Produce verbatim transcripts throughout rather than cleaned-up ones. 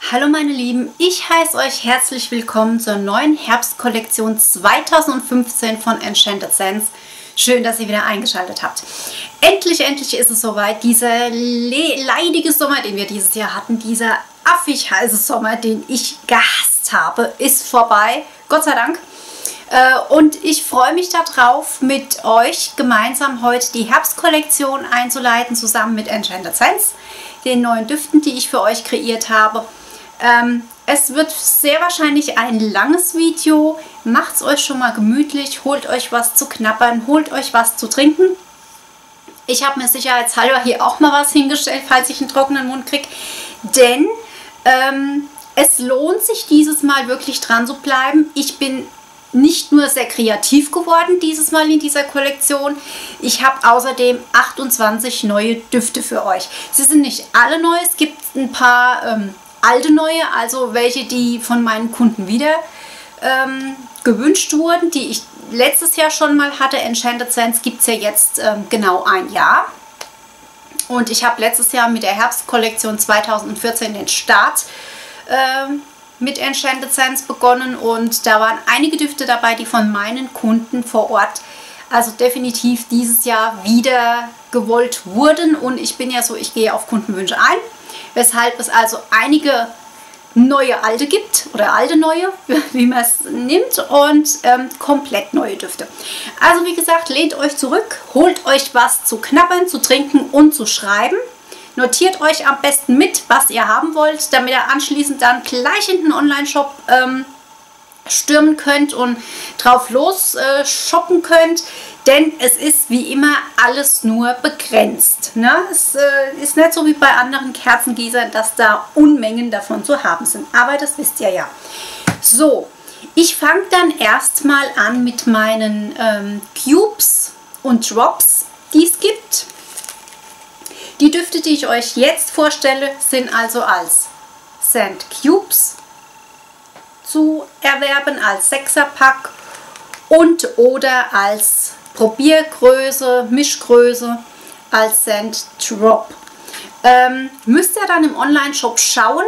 Hallo meine Lieben, ich heiße euch herzlich willkommen zur neuen Herbstkollektion zweitausendfünfzehn von Enchanted Scents. Schön, dass ihr wieder eingeschaltet habt. Endlich, endlich ist es soweit. Dieser leidige Sommer, den wir dieses Jahr hatten, dieser affig heiße Sommer, den ich gehasst habe, ist vorbei. Gott sei Dank. Und ich freue mich darauf, mit euch gemeinsam heute die Herbstkollektion einzuleiten, zusammen mit Enchanted Scents, den neuen Düften, die ich für euch kreiert habe. Ähm, es wird sehr wahrscheinlich ein langes Video. Macht es euch schon mal gemütlich, holt euch was zu knabbern, holt euch was zu trinken. Ich habe mir sicherheitshalber hier auch mal was hingestellt, falls ich einen trockenen Mund kriege. Denn ähm, es lohnt sich dieses Mal wirklich dran zu bleiben. Ich bin nicht nur sehr kreativ geworden dieses Mal in dieser Kollektion. Ich habe außerdem achtundzwanzig neue Düfte für euch. Sie sind nicht alle neu, es gibt ein paar ähm, alte neue, also welche, die von meinen Kunden wieder ähm, gewünscht wurden, die ich letztes Jahr schon mal hatte. Enchanted Scents gibt es ja jetzt ähm, genau ein Jahr. Und ich habe letztes Jahr mit der Herbstkollektion zweitausendvierzehn den Start ähm, mit Enchanted Scents begonnen und da waren einige Düfte dabei, die von meinen Kunden vor Ort also definitiv dieses Jahr wieder gewollt wurden. Und ich bin ja so, ich gehe auf Kundenwünsche ein, weshalb es also einige neue alte gibt oder alte neue, wie man es nimmt, und ähm, komplett neue Düfte. Also wie gesagt, lehnt euch zurück, holt euch was zu knabbern, zu trinken und zu schreiben. Notiert euch am besten mit, was ihr haben wollt, damit ihr anschließend dann gleich in den Online-Shop ähm, stürmen könnt und drauf los äh, shoppen könnt. Denn es ist wie immer alles nur begrenzt. Ne? Es äh, ist nicht so wie bei anderen Kerzengießern, dass da Unmengen davon zu haben sind. Aber das wisst ihr ja. So, ich fange dann erstmal an mit meinen ähm, Cubes und Drops, die es gibt. Die Düfte, die ich euch jetzt vorstelle, sind also als Scent Cubes zu erwerben, als Sechserpack und oder als Probiergröße, Mischgröße, als Scent Drop. Ähm, müsst ihr dann im Online-Shop schauen,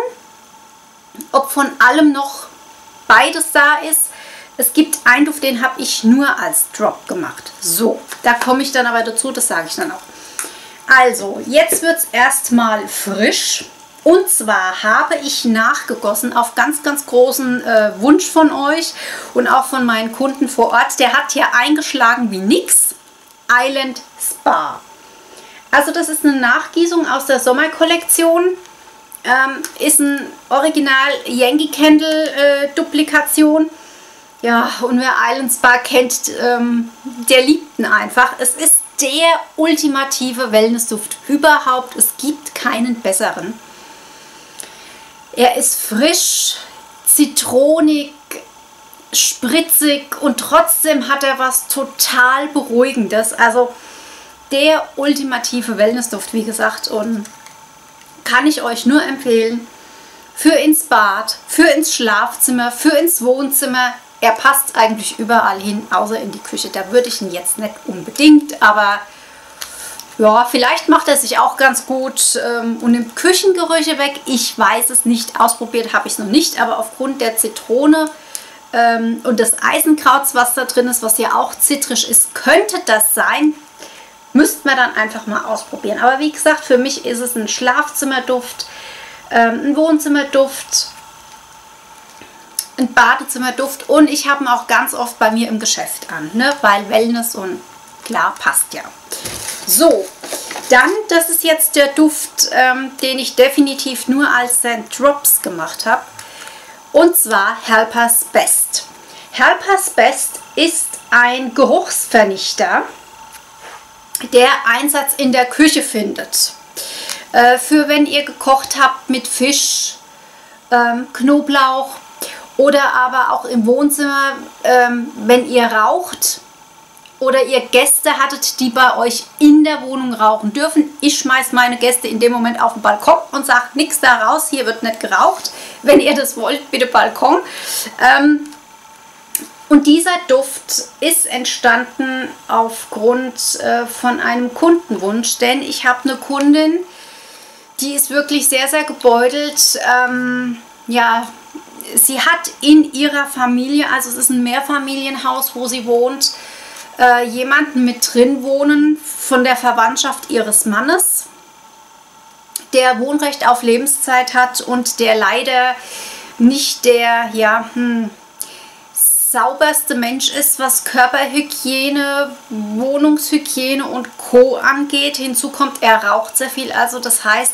ob von allem noch beides da ist. Es gibt einen Duft, den habe ich nur als Drop gemacht. So, da komme ich dann aber dazu, das sage ich dann auch. Also, jetzt wird es erstmal frisch. Und zwar habe ich nachgegossen auf ganz, ganz großen äh, Wunsch von euch und auch von meinen Kunden vor Ort. Der hat hier eingeschlagen wie nix. Island Spa. Also das ist eine Nachgießung aus der Sommerkollektion. Ähm, ist ein Original Yankee Candle äh, Duplikation. Ja, und wer Island Spa kennt, ähm, der liebt ihn einfach. Es ist der ultimative Wellnessduft überhaupt. Es gibt keinen besseren. Er ist frisch, zitronig, spritzig und trotzdem hat er was total Beruhigendes. Also der ultimative Wellnessduft, wie gesagt, und kann ich euch nur empfehlen. Für ins Bad, für ins Schlafzimmer, für ins Wohnzimmer. Er passt eigentlich überall hin, außer in die Küche. Da würde ich ihn jetzt nicht unbedingt, aber ja, vielleicht macht er sich auch ganz gut ähm, und nimmt Küchengerüche weg. Ich weiß es nicht, ausprobiert habe ich es noch nicht, aber aufgrund der Zitrone ähm, und des Eisenkrauts, was da drin ist, was ja auch zitrisch ist, könnte das sein. Müsste man dann einfach mal ausprobieren. Aber wie gesagt, für mich ist es ein Schlafzimmerduft, ähm, ein Wohnzimmerduft, ein Badezimmerduft und ich habe ihn auch ganz oft bei mir im Geschäft an, ne? Weil Wellness und klar, passt ja. So, dann, das ist jetzt der Duft, ähm, den ich definitiv nur als Scent Drops gemacht habe. Und zwar Helper's Best. Helper's Best ist ein Geruchsvernichter, der Einsatz in der Küche findet. Äh, für wenn ihr gekocht habt mit Fisch, ähm, Knoblauch oder aber auch im Wohnzimmer, ähm, wenn ihr raucht. Oder ihr Gäste hattet, die bei euch in der Wohnung rauchen dürfen. Ich schmeiße meine Gäste in dem Moment auf den Balkon und sage, nichts da raus, hier wird nicht geraucht. Wenn ihr das wollt, bitte Balkon. Ähm, und dieser Duft ist entstanden aufgrund äh, von einem Kundenwunsch. Denn ich habe eine Kundin, die ist wirklich sehr, sehr gebeutelt. Ähm, ja, sie hat in ihrer Familie, also es ist ein Mehrfamilienhaus, wo sie wohnt, äh, jemanden mit drin wohnen von der Verwandtschaft ihres Mannes, der Wohnrecht auf Lebenszeit hat und der leider nicht der, ja, hm, sauberste Mensch ist, was Körperhygiene, Wohnungshygiene und Co. angeht. Hinzu kommt, er raucht sehr viel. Also das heißt,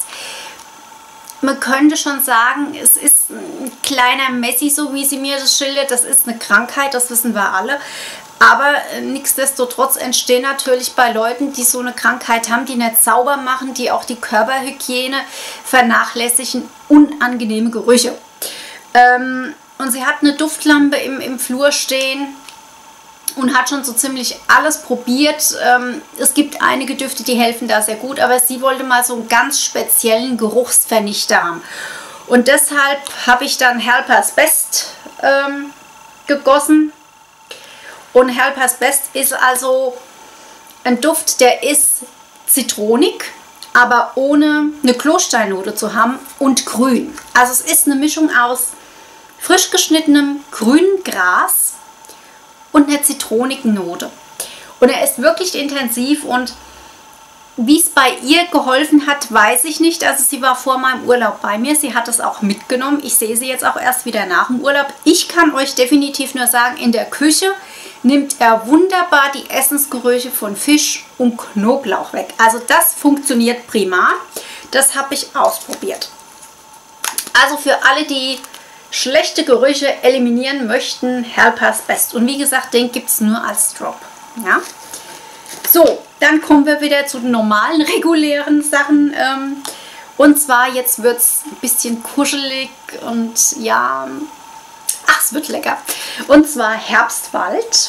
man könnte schon sagen, es ist ein kleiner Messi, so wie sie mir das schildert. Das ist eine Krankheit, das wissen wir alle. Aber nichtsdestotrotz entstehen natürlich bei Leuten, die so eine Krankheit haben, die nicht sauber machen, die auch die Körperhygiene vernachlässigen, unangenehme Gerüche. Ähm, Und sie hat eine Duftlampe im, im Flur stehen und hat schon so ziemlich alles probiert. Ähm, es gibt einige Düfte, die helfen da sehr gut, aber sie wollte mal so einen ganz speziellen Geruchsvernichter haben. Und deshalb habe ich dann Helpers Best ähm, gegossen. Und Helpers Best ist also ein Duft, der ist zitronig, aber ohne eine Klosteinnote zu haben und grün. Also es ist eine Mischung aus frisch geschnittenem grünen Gras und einer zitronigen Note. Und er ist wirklich intensiv und wie es bei ihr geholfen hat, weiß ich nicht. Also sie war vor meinem Urlaub bei mir, sie hat es auch mitgenommen. Ich sehe sie jetzt auch erst wieder nach dem Urlaub. Ich kann euch definitiv nur sagen, in der Küche nimmt er wunderbar die Essensgerüche von Fisch und Knoblauch weg. Also das funktioniert prima. Das habe ich ausprobiert. Also für alle, die schlechte Gerüche eliminieren möchten, Helpers Best. Und wie gesagt, den gibt es nur als Drop. Ja? So, dann kommen wir wieder zu den normalen, regulären Sachen. Ähm, und zwar, jetzt wird es ein bisschen kuschelig und ja, ach, es wird lecker. Und zwar Herbstwald.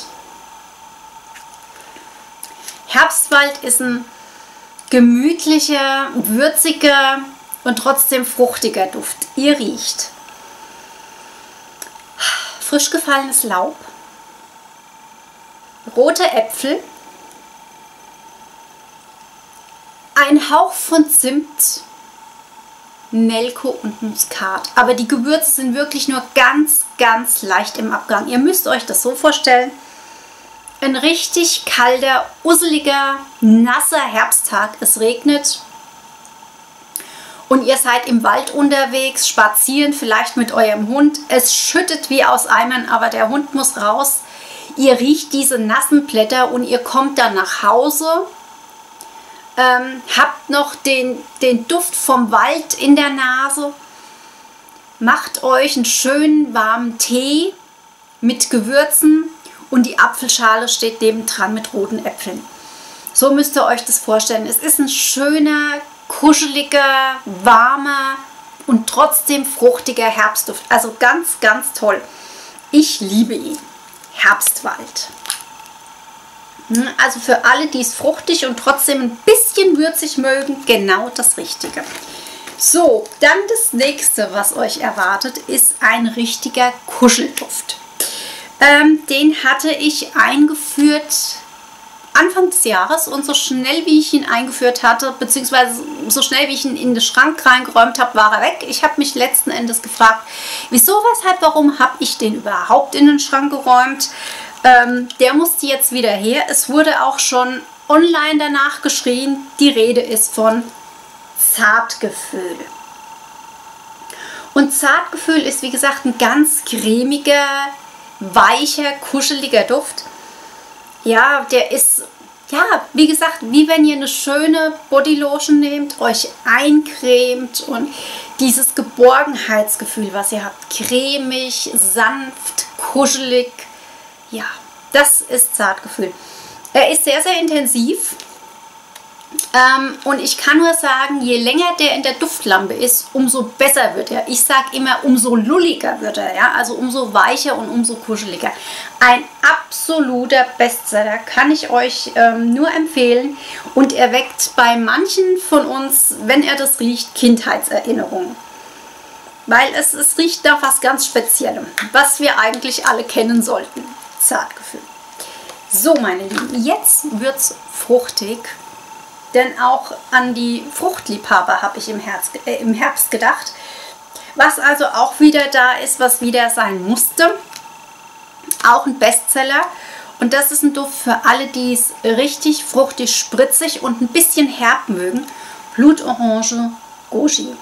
Herbstwald ist ein gemütlicher, würziger und trotzdem fruchtiger Duft. Ihr riecht frisch gefallenes Laub, rote Äpfel, ein Hauch von Zimt, Nelke und Muskat. Aber die Gewürze sind wirklich nur ganz, ganz leicht im Abgang. Ihr müsst euch das so vorstellen. Ein richtig kalter, usseliger, nasser Herbsttag. Es regnet. Und ihr seid im Wald unterwegs, spazieren, vielleicht mit eurem Hund. Es schüttet wie aus Eimern, aber der Hund muss raus. Ihr riecht diese nassen Blätter und ihr kommt dann nach Hause. Ähm, habt noch den, den Duft vom Wald in der Nase. Macht euch einen schönen warmen Tee mit Gewürzen und die Apfelschale steht nebendran mit roten Äpfeln. So müsst ihr euch das vorstellen. Es ist ein schöner, kuscheliger, warmer und trotzdem fruchtiger Herbstduft. Also ganz, ganz toll. Ich liebe ihn. Herbstwald. Also für alle, die es fruchtig und trotzdem ein bisschen würzig mögen, genau das Richtige. So, dann das nächste, was euch erwartet, ist ein richtiger Kuschelduft. Ähm, den hatte ich eingeführt Anfang des Jahres und so schnell wie ich ihn eingeführt hatte, beziehungsweise so schnell wie ich ihn in den Schrank reingeräumt habe, war er weg. Ich habe mich letzten Endes gefragt, wieso, weshalb, warum habe ich den überhaupt in den Schrank geräumt? Ähm, der musste jetzt wieder her. Es wurde auch schon online danach geschrien, die Rede ist von Zartgefühl. Und Zartgefühl ist, wie gesagt, ein ganz cremiger, weicher, kuscheliger Duft. Ja, der ist, ja, wie gesagt, wie wenn ihr eine schöne Bodylotion nehmt, euch eincremt und dieses Geborgenheitsgefühl, was ihr habt, cremig, sanft, kuschelig, ja, das ist Zartgefühl. Er ist sehr, sehr intensiv ähm, und ich kann nur sagen, je länger der in der Duftlampe ist, umso besser wird er. Ich sage immer, umso lulliger wird er, ja, also umso weicher und umso kuscheliger. Ein absoluter Bestseller, kann ich euch ähm, nur empfehlen und er weckt bei manchen von uns, wenn er das riecht, Kindheitserinnerungen. Weil es, es riecht nach was ganz Speziellem, was wir eigentlich alle kennen sollten. Zartgefühl. So, meine Lieben, jetzt wird es fruchtig, denn auch an die Fruchtliebhaber habe ich im, Herz, äh, im Herbst gedacht. Was also auch wieder da ist, was wieder sein musste. Auch ein Bestseller. Und das ist ein Duft für alle, die es richtig fruchtig, spritzig und ein bisschen herb mögen. Blutorange Goji.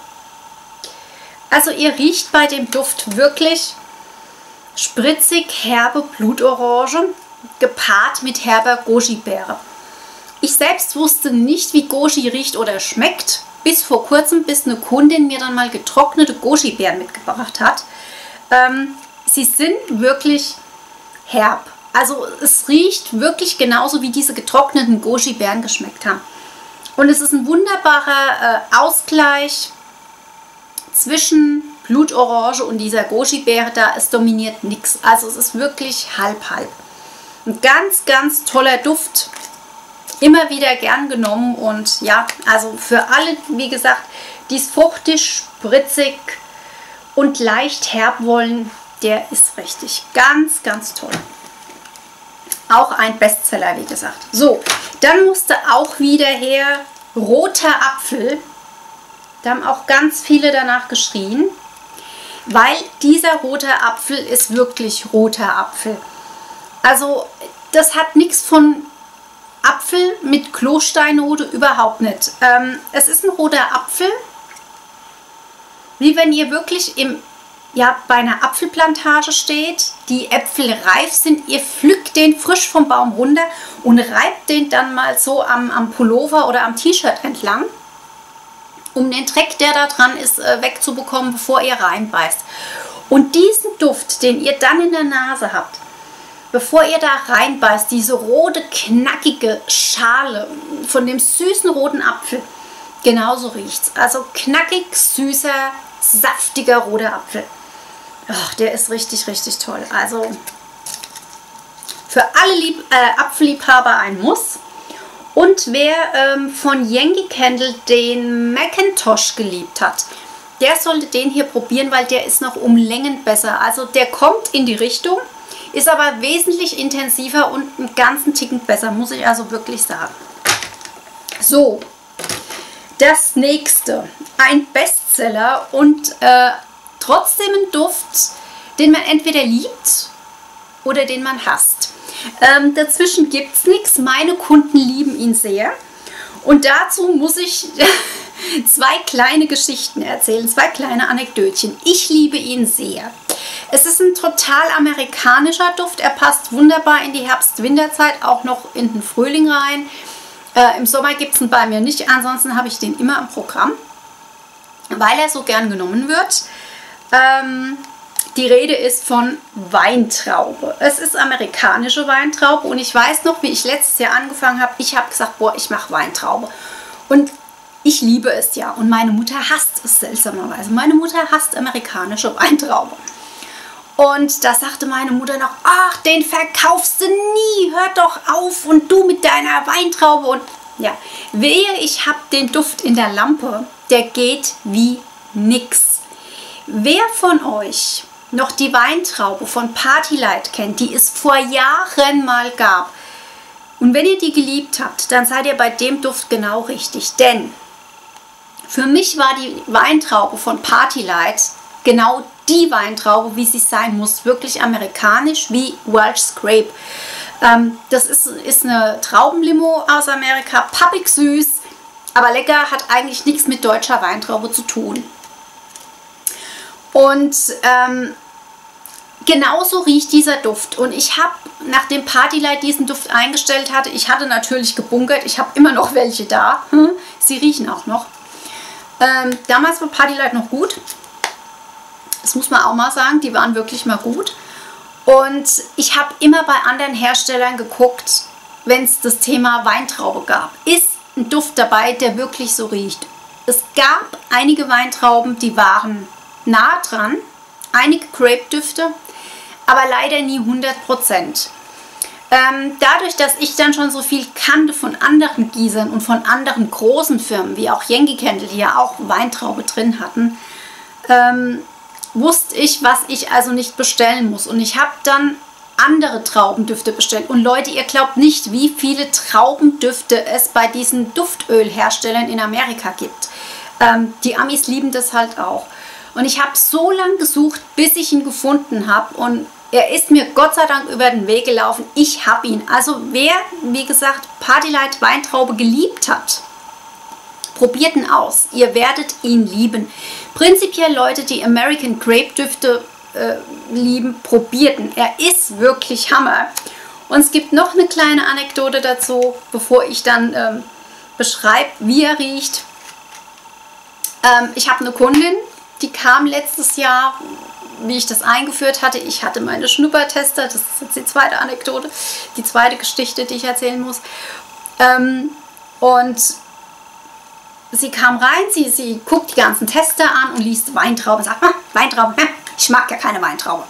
Also ihr riecht bei dem Duft wirklich spritzig, herbe Blutorange, gepaart mit herber Goji-Beere. Ich selbst wusste nicht, wie Goji riecht oder schmeckt, bis vor kurzem, bis eine Kundin mir dann mal getrocknete Goji-Beeren mitgebracht hat. Ähm, sie sind wirklich herb. Also es riecht wirklich genauso, wie diese getrockneten Goji-Beeren geschmeckt haben. Und es ist ein wunderbarer äh, Ausgleich zwischen Blutorange und dieser Goji-Beere. Da es dominiert nichts. Also es ist wirklich halb-halb. Ein ganz, ganz toller Duft. Immer wieder gern genommen. Und ja, also für alle, wie gesagt, die es fruchtig, spritzig und leicht herb wollen, der ist richtig. Ganz, ganz toll. Auch ein Bestseller, wie gesagt. So, dann musste auch wieder her roter Apfel. Da haben auch ganz viele danach geschrien, weil dieser rote Apfel ist wirklich roter Apfel. Also das hat nichts von Apfel mit Klosteinnote, überhaupt nicht. Ähm, es ist ein roter Apfel, wie wenn ihr wirklich im ja, bei einer Apfelplantage steht, die Äpfel reif sind, ihr pflückt den frisch vom Baum runter und reibt den dann mal so am, am Pullover oder am T-Shirt entlang, um den Dreck, der da dran ist, wegzubekommen, bevor ihr reinbeißt. Und diesen Duft, den ihr dann in der Nase habt, bevor ihr da reinbeißt, diese rote, knackige Schale von dem süßen roten Apfel, genauso riecht's. Also knackig, süßer, saftiger roter Apfel. Ach, der ist richtig, richtig toll. Also für alle Lieb äh, Apfelliebhaber ein Muss. Und wer ähm, von Yankee Candle den Macintosh geliebt hat, der sollte den hier probieren, weil der ist noch um Längen besser. Also der kommt in die Richtung, ist aber wesentlich intensiver und einen ganzen Ticken besser, muss ich also wirklich sagen. So, das nächste, ein Bestseller und äh, trotzdem ein Duft, den man entweder liebt oder den man hasst. Ähm, dazwischen gibt es nichts. Meine Kunden lieben ihn sehr. Und dazu muss ich zwei kleine Geschichten erzählen, zwei kleine Anekdötchen. Ich liebe ihn sehr. Es ist ein total amerikanischer Duft. Er passt wunderbar in die Herbst-Winterzeit, auch noch in den Frühling rein. Äh, Im Sommer gibt es ihn bei mir nicht, ansonsten habe ich den immer im Programm, weil er so gern genommen wird. Ähm, die Rede ist von Weintraube. Es ist amerikanische Weintraube und ich weiß noch, wie ich letztes Jahr angefangen habe, ich habe gesagt, boah, ich mache Weintraube. Und ich liebe es ja und meine Mutter hasst es seltsamerweise. Meine Mutter hasst amerikanische Weintraube. Und da sagte meine Mutter noch, ach, den verkaufst du nie, hör doch auf und du mit deiner Weintraube. Und ja, wehe, ich habe den Duft in der Lampe, der geht wie nix. Wer von euch noch die Weintraube von Partylight kennt, die es vor Jahren mal gab, und wenn ihr die geliebt habt, dann seid ihr bei dem Duft genau richtig. Denn für mich war die Weintraube von Partylight genau die Weintraube, wie sie sein muss. Wirklich amerikanisch wie Welsh Scrape. Ähm, das ist, ist eine Traubenlimo aus Amerika, pappig süß, aber lecker, hat eigentlich nichts mit deutscher Weintraube zu tun. Und ähm, genauso riecht dieser Duft. Und ich habe, nachdem Partylight diesen Duft eingestellt hatte, ich hatte natürlich gebunkert, ich habe immer noch welche da. Hm? Sie riechen auch noch. Ähm, damals war Partylight noch gut. Das muss man auch mal sagen, die waren wirklich mal gut. Und ich habe immer bei anderen Herstellern geguckt, wenn es das Thema Weintraube gab. Ist ein Duft dabei, der wirklich so riecht? Es gab einige Weintrauben, die waren nah dran, einige Grape-Düfte, aber leider nie hundert Prozent. Ähm, dadurch, dass ich dann schon so viel kannte von anderen Gießern und von anderen großen Firmen, wie auch Yankee Candle, die ja auch Weintraube drin hatten, ähm, wusste ich, was ich also nicht bestellen muss. Und ich habe dann andere Traubendüfte bestellt. Und Leute, ihr glaubt nicht, wie viele Traubendüfte es bei diesen Duftölherstellern in Amerika gibt. Ähm, die Amis lieben das halt auch. Und ich habe so lange gesucht, bis ich ihn gefunden habe. Und er ist mir Gott sei Dank über den Weg gelaufen. Ich habe ihn. Also wer, wie gesagt, Partylight Weintraube geliebt hat, probiert ihn aus. Ihr werdet ihn lieben. Prinzipiell Leute, die American Grape Düfte äh, lieben, probiert ihn. Er ist wirklich Hammer. Und es gibt noch eine kleine Anekdote dazu, bevor ich dann ähm, beschreibe, wie er riecht. Ähm, ich habe eine Kundin, die kam letztes Jahr, wie ich das eingeführt hatte. Ich hatte meine Schnuppertester, das ist jetzt die zweite Anekdote, die zweite Geschichte, die ich erzählen muss. Ähm, und sie kam rein, sie, sie guckt die ganzen Tester an und liest Weintrauben, sagt, ah, Weintrauben, ich mag ja keine Weintraube.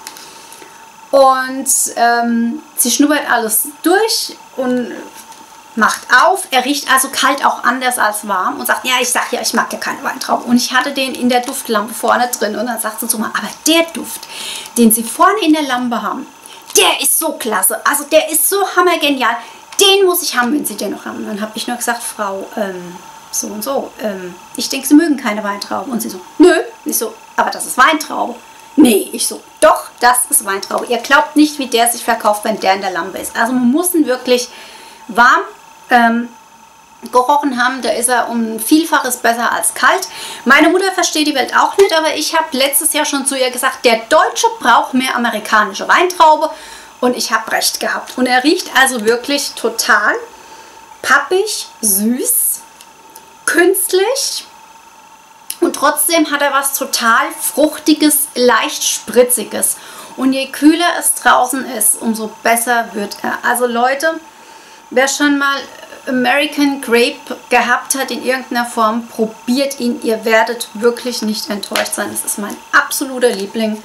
Und ähm, sie schnuppert alles durch und macht auf. Er riecht also kalt auch anders als warm und sagt, ja, ich sag ja, ich mag ja keine Weintraube. Und ich hatte den in der Duftlampe vorne drin und dann sagt sie zu mir, aber der Duft, den Sie vorne in der Lampe haben, der ist so klasse, also der ist so hammergenial, den muss ich haben, wenn Sie den noch haben. Und dann habe ich nur gesagt, Frau, ähm, so und so, ähm, ich denke, Sie mögen keine Weintrauben. Und sie so, nö. Ich so, aber das ist Weintraube. Nee, ich so, doch, das ist Weintraube. Ihr glaubt nicht, wie der sich verkauft, wenn der in der Lampe ist. Also man muss ihn wirklich warm ähm, gerochen haben. Da ist er um ein Vielfaches besser als kalt. Meine Mutter versteht die Welt auch nicht, aber ich habe letztes Jahr schon zu ihr gesagt, der Deutsche braucht mehr amerikanische Weintraube. Und ich habe recht gehabt. Und er riecht also wirklich total pappig, süß, künstlich. Und trotzdem hat er was total Fruchtiges, leicht Spritziges. Und je kühler es draußen ist, umso besser wird er. Also Leute, wer schon mal American Grape gehabt hat in irgendeiner Form, probiert ihn. Ihr werdet wirklich nicht enttäuscht sein. Es ist mein absoluter Liebling.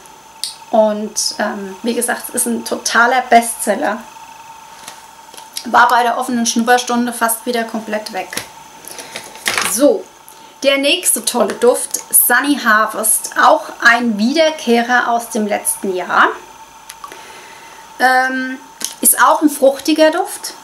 Und ähm, wie gesagt, es ist ein totaler Bestseller. War bei der offenen Schnupperstunde fast wieder komplett weg. So. Der nächste tolle Duft, Sunny Harvest, auch ein Wiederkehrer aus dem letzten Jahr. Ähm, ist auch ein fruchtiger Duft.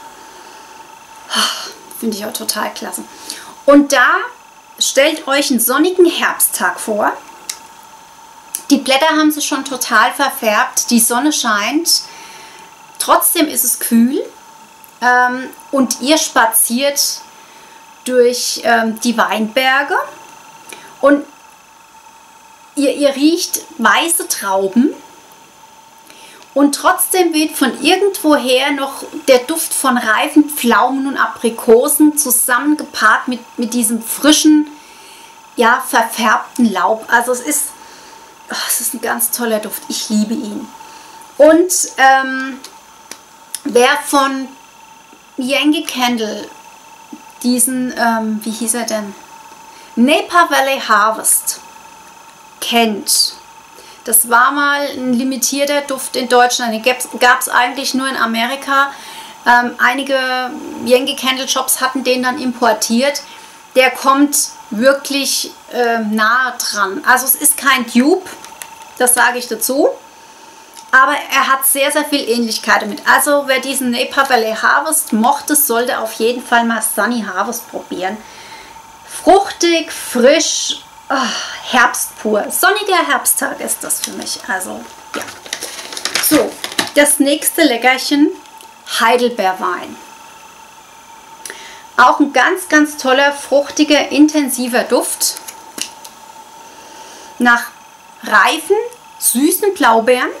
Finde ich auch total klasse. Und da stellt euch einen sonnigen Herbsttag vor. Die Blätter haben sich schon total verfärbt, die Sonne scheint. Trotzdem ist es kühl ähm, und ihr spaziert durch ähm, die Weinberge und ihr, ihr riecht weiße Trauben und trotzdem weht von irgendwoher noch der Duft von reifen Pflaumen und Aprikosen zusammengepaart mit, mit diesem frischen, ja, verfärbten Laub. Also es ist, oh, es ist ein ganz toller Duft. Ich liebe ihn. Und ähm, wer von Yankee Candle diesen, ähm, wie hieß er denn? Napa Valley Harvest kennt. Das war mal ein limitierter Duft in Deutschland. Den gab es eigentlich nur in Amerika. Ähm, einige Yankee Candle Shops hatten den dann importiert. Der kommt wirklich äh, nahe dran. Also es ist kein Dupe, das sage ich dazu. Aber er hat sehr, sehr viel Ähnlichkeit damit. Also wer diesen Napa Valley Harvest mochte, sollte auf jeden Fall mal Sunny Harvest probieren. Fruchtig, frisch, oh, Herbst pur. Sonniger Herbsttag ist das für mich. Also, ja. So, das nächste Leckerchen, Heidelbeerwein. Auch ein ganz, ganz toller, fruchtiger, intensiver Duft. Nach reifen, süßen Blaubeeren.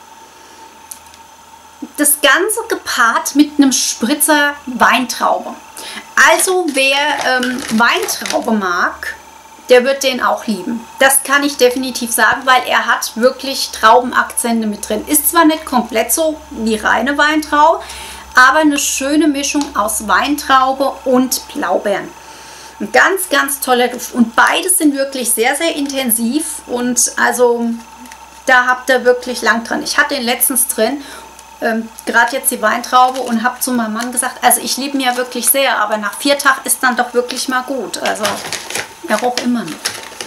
Das Ganze gepaart mit einem Spritzer Weintraube. Also wer ähm, Weintraube mag, der wird den auch lieben. Das kann ich definitiv sagen, weil er hat wirklich Traubenakzente mit drin. Ist zwar nicht komplett so wie reine Weintraube, aber eine schöne Mischung aus Weintraube und Blaubeeren. Ein ganz, ganz toller Duft. Und beides sind wirklich sehr, sehr intensiv und also da habt ihr wirklich lang dran. Ich hatte den letztens drin. Ähm, gerade jetzt die Weintraube und habe zu meinem Mann gesagt, also ich liebe ihn ja wirklich sehr, aber nach vier Tagen ist dann doch wirklich mal gut. Also er roch immer noch.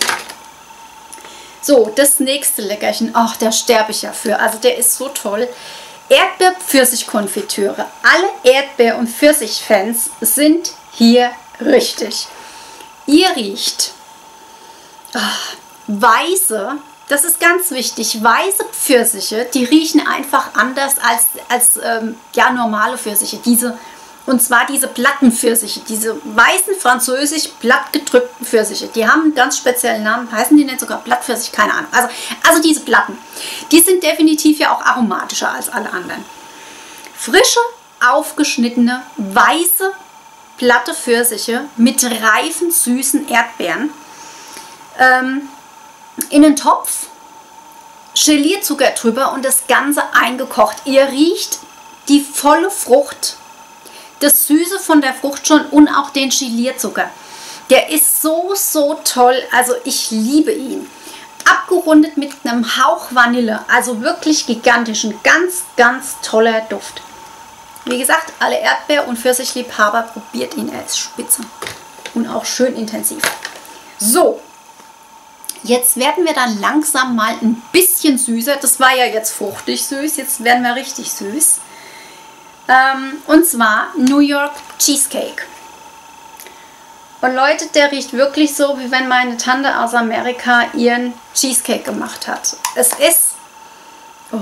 So, das nächste Leckerchen, ach, da sterbe ich ja für. Also der ist so toll. Erdbeer-Pfirsich-Konfitüre. Alle Erdbeer- und Pfirsich-Fans sind hier richtig. Ihr riecht ach, weiße, das ist ganz wichtig, weiße Pfirsiche, die riechen einfach anders als, als ähm, ja, normale Pfirsiche. Diese, und zwar diese Plattenpfirsiche, diese weißen französisch blattgedrückten Pfirsiche. Die haben einen ganz speziellen Namen, heißen die nicht sogar Blattpfirsich? Keine Ahnung. Also, also diese Platten, die sind definitiv ja auch aromatischer als alle anderen. Frische, aufgeschnittene, weiße, platte Pfirsiche mit reifen, süßen Erdbeeren. Ähm, in einen Topf, Gelierzucker drüber und das Ganze eingekocht. Ihr riecht die volle Frucht, das Süße von der Frucht schon und auch den Gelierzucker. Der ist so, so toll. Also ich liebe ihn. Abgerundet mit einem Hauch Vanille. Also wirklich gigantisch. Ein ganz, ganz toller Duft. Wie gesagt, alle Erdbeer- und Pfirsichliebhaber, probiert ihn. Er ist spitze und auch schön intensiv. So. Jetzt werden wir dann langsam mal ein bisschen süßer. Das war ja jetzt fruchtig süß. Jetzt werden wir richtig süß. Ähm, und zwar New York Cheesecake. Und Leute, der riecht wirklich so, wie wenn meine Tante aus Amerika ihren Cheesecake gemacht hat. Es ist... Oh,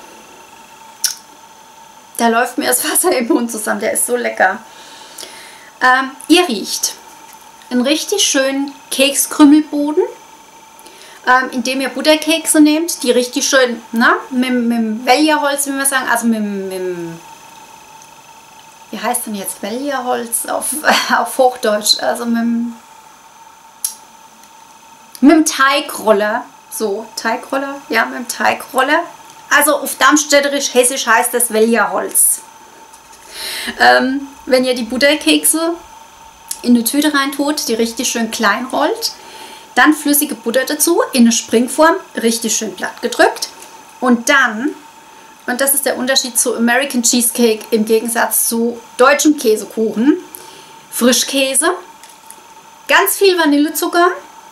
da läuft mir das Wasser im Mund zusammen. Der ist so lecker. Ähm, ihr riecht einen richtig schönen Kekskrümmelboden. Ähm, indem ihr Butterkekse nehmt, die richtig schön, na, mit, mit dem Welliaholz, wie wir sagen, also mit, mit wie heißt denn jetzt Welliaholz auf, auf Hochdeutsch, also mit, mit dem Teigroller, so, Teigroller, ja, mit dem Teigroller, also auf Darmstädterisch, hessisch heißt das Welliaholz. Ähm, wenn ihr die Butterkekse in eine Tüte reintut, die richtig schön klein rollt, dann flüssige Butter dazu, in eine Springform, richtig schön platt gedrückt. Und dann, und das ist der Unterschied zu American Cheesecake im Gegensatz zu deutschem Käsekuchen, Frischkäse, ganz viel Vanillezucker,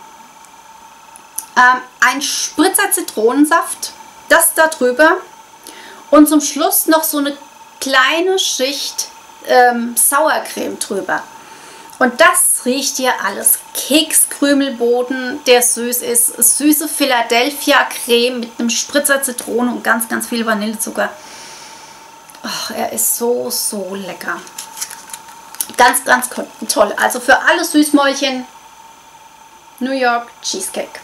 ähm, ein Spritzer Zitronensaft, das da drüber und zum Schluss noch so eine kleine Schicht ähm, Sauercreme drüber. Und das riecht hier alles. Kekskrümelboden, der süß ist. Süße Philadelphia-Creme mit einem Spritzer Zitrone und ganz, ganz viel Vanillezucker. Ach, er ist so, so lecker. Ganz, ganz toll. Also für alle Süßmäulchen New York Cheesecake.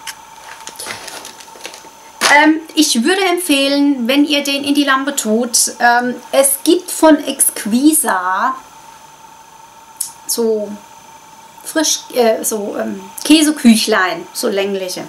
Ähm, ich würde empfehlen, wenn ihr den in die Lampe tut, ähm, es gibt von Exquisa so frisch, äh, so ähm, Käseküchlein, so längliche.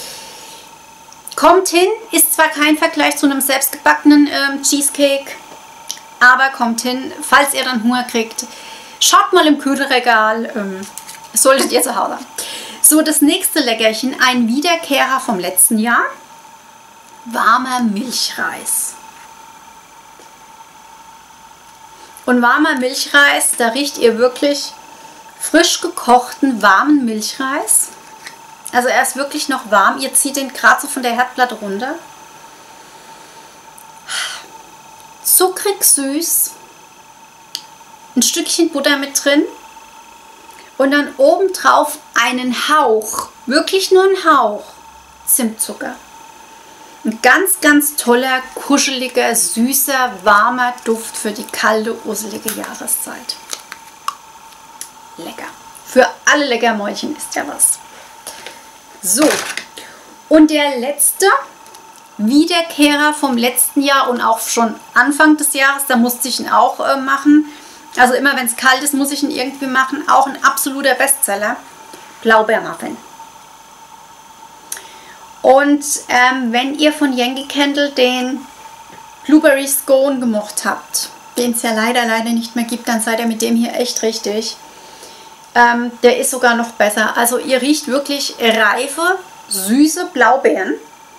Kommt hin, ist zwar kein Vergleich zu einem selbstgebackenen ähm, Cheesecake, aber kommt hin, falls ihr dann Hunger kriegt, schaut mal im Kühlregal, ähm, solltet ihr zu Hause haben. So, das nächste Leckerchen, ein Wiederkehrer vom letzten Jahr, warmer Milchreis. Und warmer Milchreis, da riecht ihr wirklich frisch gekochten, warmen Milchreis. Also er ist wirklich noch warm. Ihr zieht den gerade so von der Herdplatte runter. Zuckrig süß. Ein Stückchen Butter mit drin. Und dann obendrauf einen Hauch, wirklich nur einen Hauch Zimtzucker. Ein ganz, ganz toller, kuscheliger, süßer, warmer Duft für die kalte, urselige Jahreszeit. Lecker. Für alle Leckermäulchen ist ja was. So, und der letzte Wiederkehrer vom letzten Jahr und auch schon Anfang des Jahres, da musste ich ihn auch äh, machen. Also immer wenn es kalt ist, muss ich ihn irgendwie machen. Auch ein absoluter Bestseller. Blaubeermuffin. Und ähm, wenn ihr von Yankee Candle den Blueberry Scone gemocht habt, den es ja leider, leider nicht mehr gibt, dann seid ihr mit dem hier echt richtig. Ähm, der ist sogar noch besser. Also ihr riecht wirklich reife, süße Blaubeeren.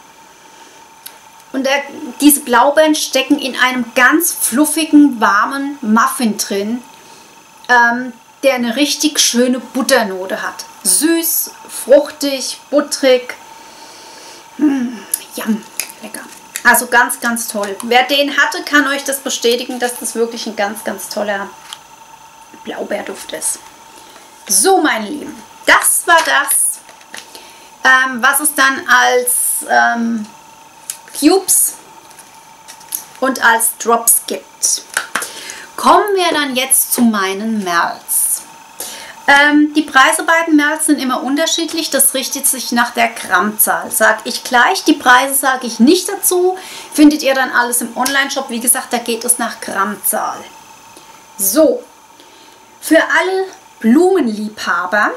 Und der, diese Blaubeeren stecken in einem ganz fluffigen, warmen Muffin drin, ähm, der eine richtig schöne Butternote hat. Süß, fruchtig, butterig. Mmh, yum, lecker. Also ganz, ganz toll. Wer den hatte, kann euch das bestätigen, dass das wirklich ein ganz, ganz toller Blaubeerduft ist. So, meine Lieben, das war das, ähm, was es dann als ähm, Cubes und als Drops gibt. Kommen wir dann jetzt zu meinen Merls. Ähm, die Preise bei den Merls sind immer unterschiedlich, das richtet sich nach der Grammzahl. Sage ich gleich, die Preise sage ich nicht dazu, findet ihr dann alles im Online-Shop. Wie gesagt, da geht es nach Grammzahl. So, für alle Blumenliebhaber,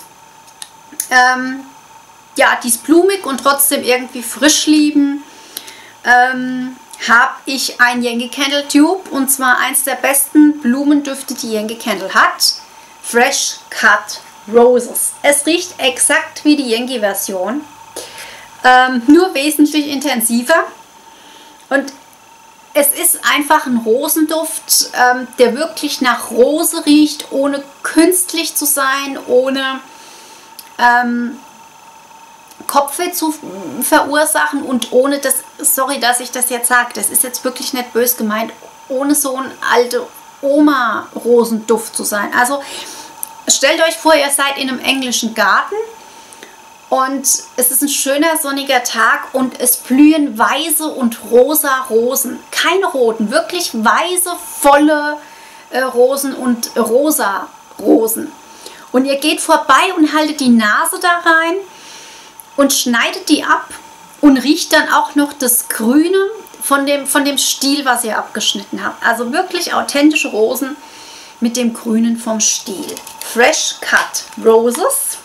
ähm, ja, die es blumig und trotzdem irgendwie frisch lieben, ähm, habe ich ein Yankee Candle Tube, und zwar eins der besten Blumendüfte, die Yankee Candle hat. Fresh Cut Roses. Es riecht exakt wie die Yankee Version, ähm, nur wesentlich intensiver, und es ist einfach ein Rosenduft, ähm, der wirklich nach Rose riecht, ohne künstlich zu sein, ohne ähm, Kopfweh zu verursachen und ohne das, sorry, dass ich das jetzt sage, das ist jetzt wirklich nicht böse gemeint, ohne so ein alte Oma-Rosenduft zu sein. Also stellt euch vor, ihr seid in einem englischen Garten und es ist ein schöner sonniger Tag und es blühen weiße und rosa Rosen. Keine roten, wirklich weiße, volle äh, Rosen und rosa Rosen. Und ihr geht vorbei und haltet die Nase da rein und schneidet die ab und riecht dann auch noch das Grüne von dem, von dem Stiel, was ihr abgeschnitten habt. Also wirklich authentische Rosen mit dem Grünen vom Stiel. Fresh Cut Roses.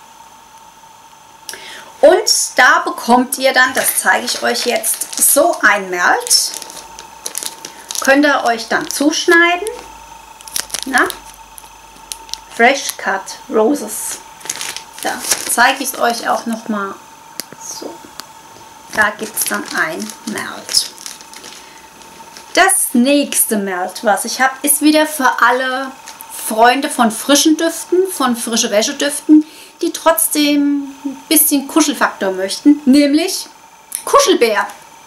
Und da bekommt ihr dann, das zeige ich euch jetzt, so ein Melt. Könnt ihr euch dann zuschneiden. Na? Fresh Cut Roses. Da zeige ich es euch auch nochmal. So. Da gibt es dann ein Melt. Das nächste Melt, was ich habe, ist wieder für alle Freunde von frischen Düften, von frische Wäschedüften, die trotzdem ein bisschen Kuschelfaktor möchten, nämlich Kuschelbär.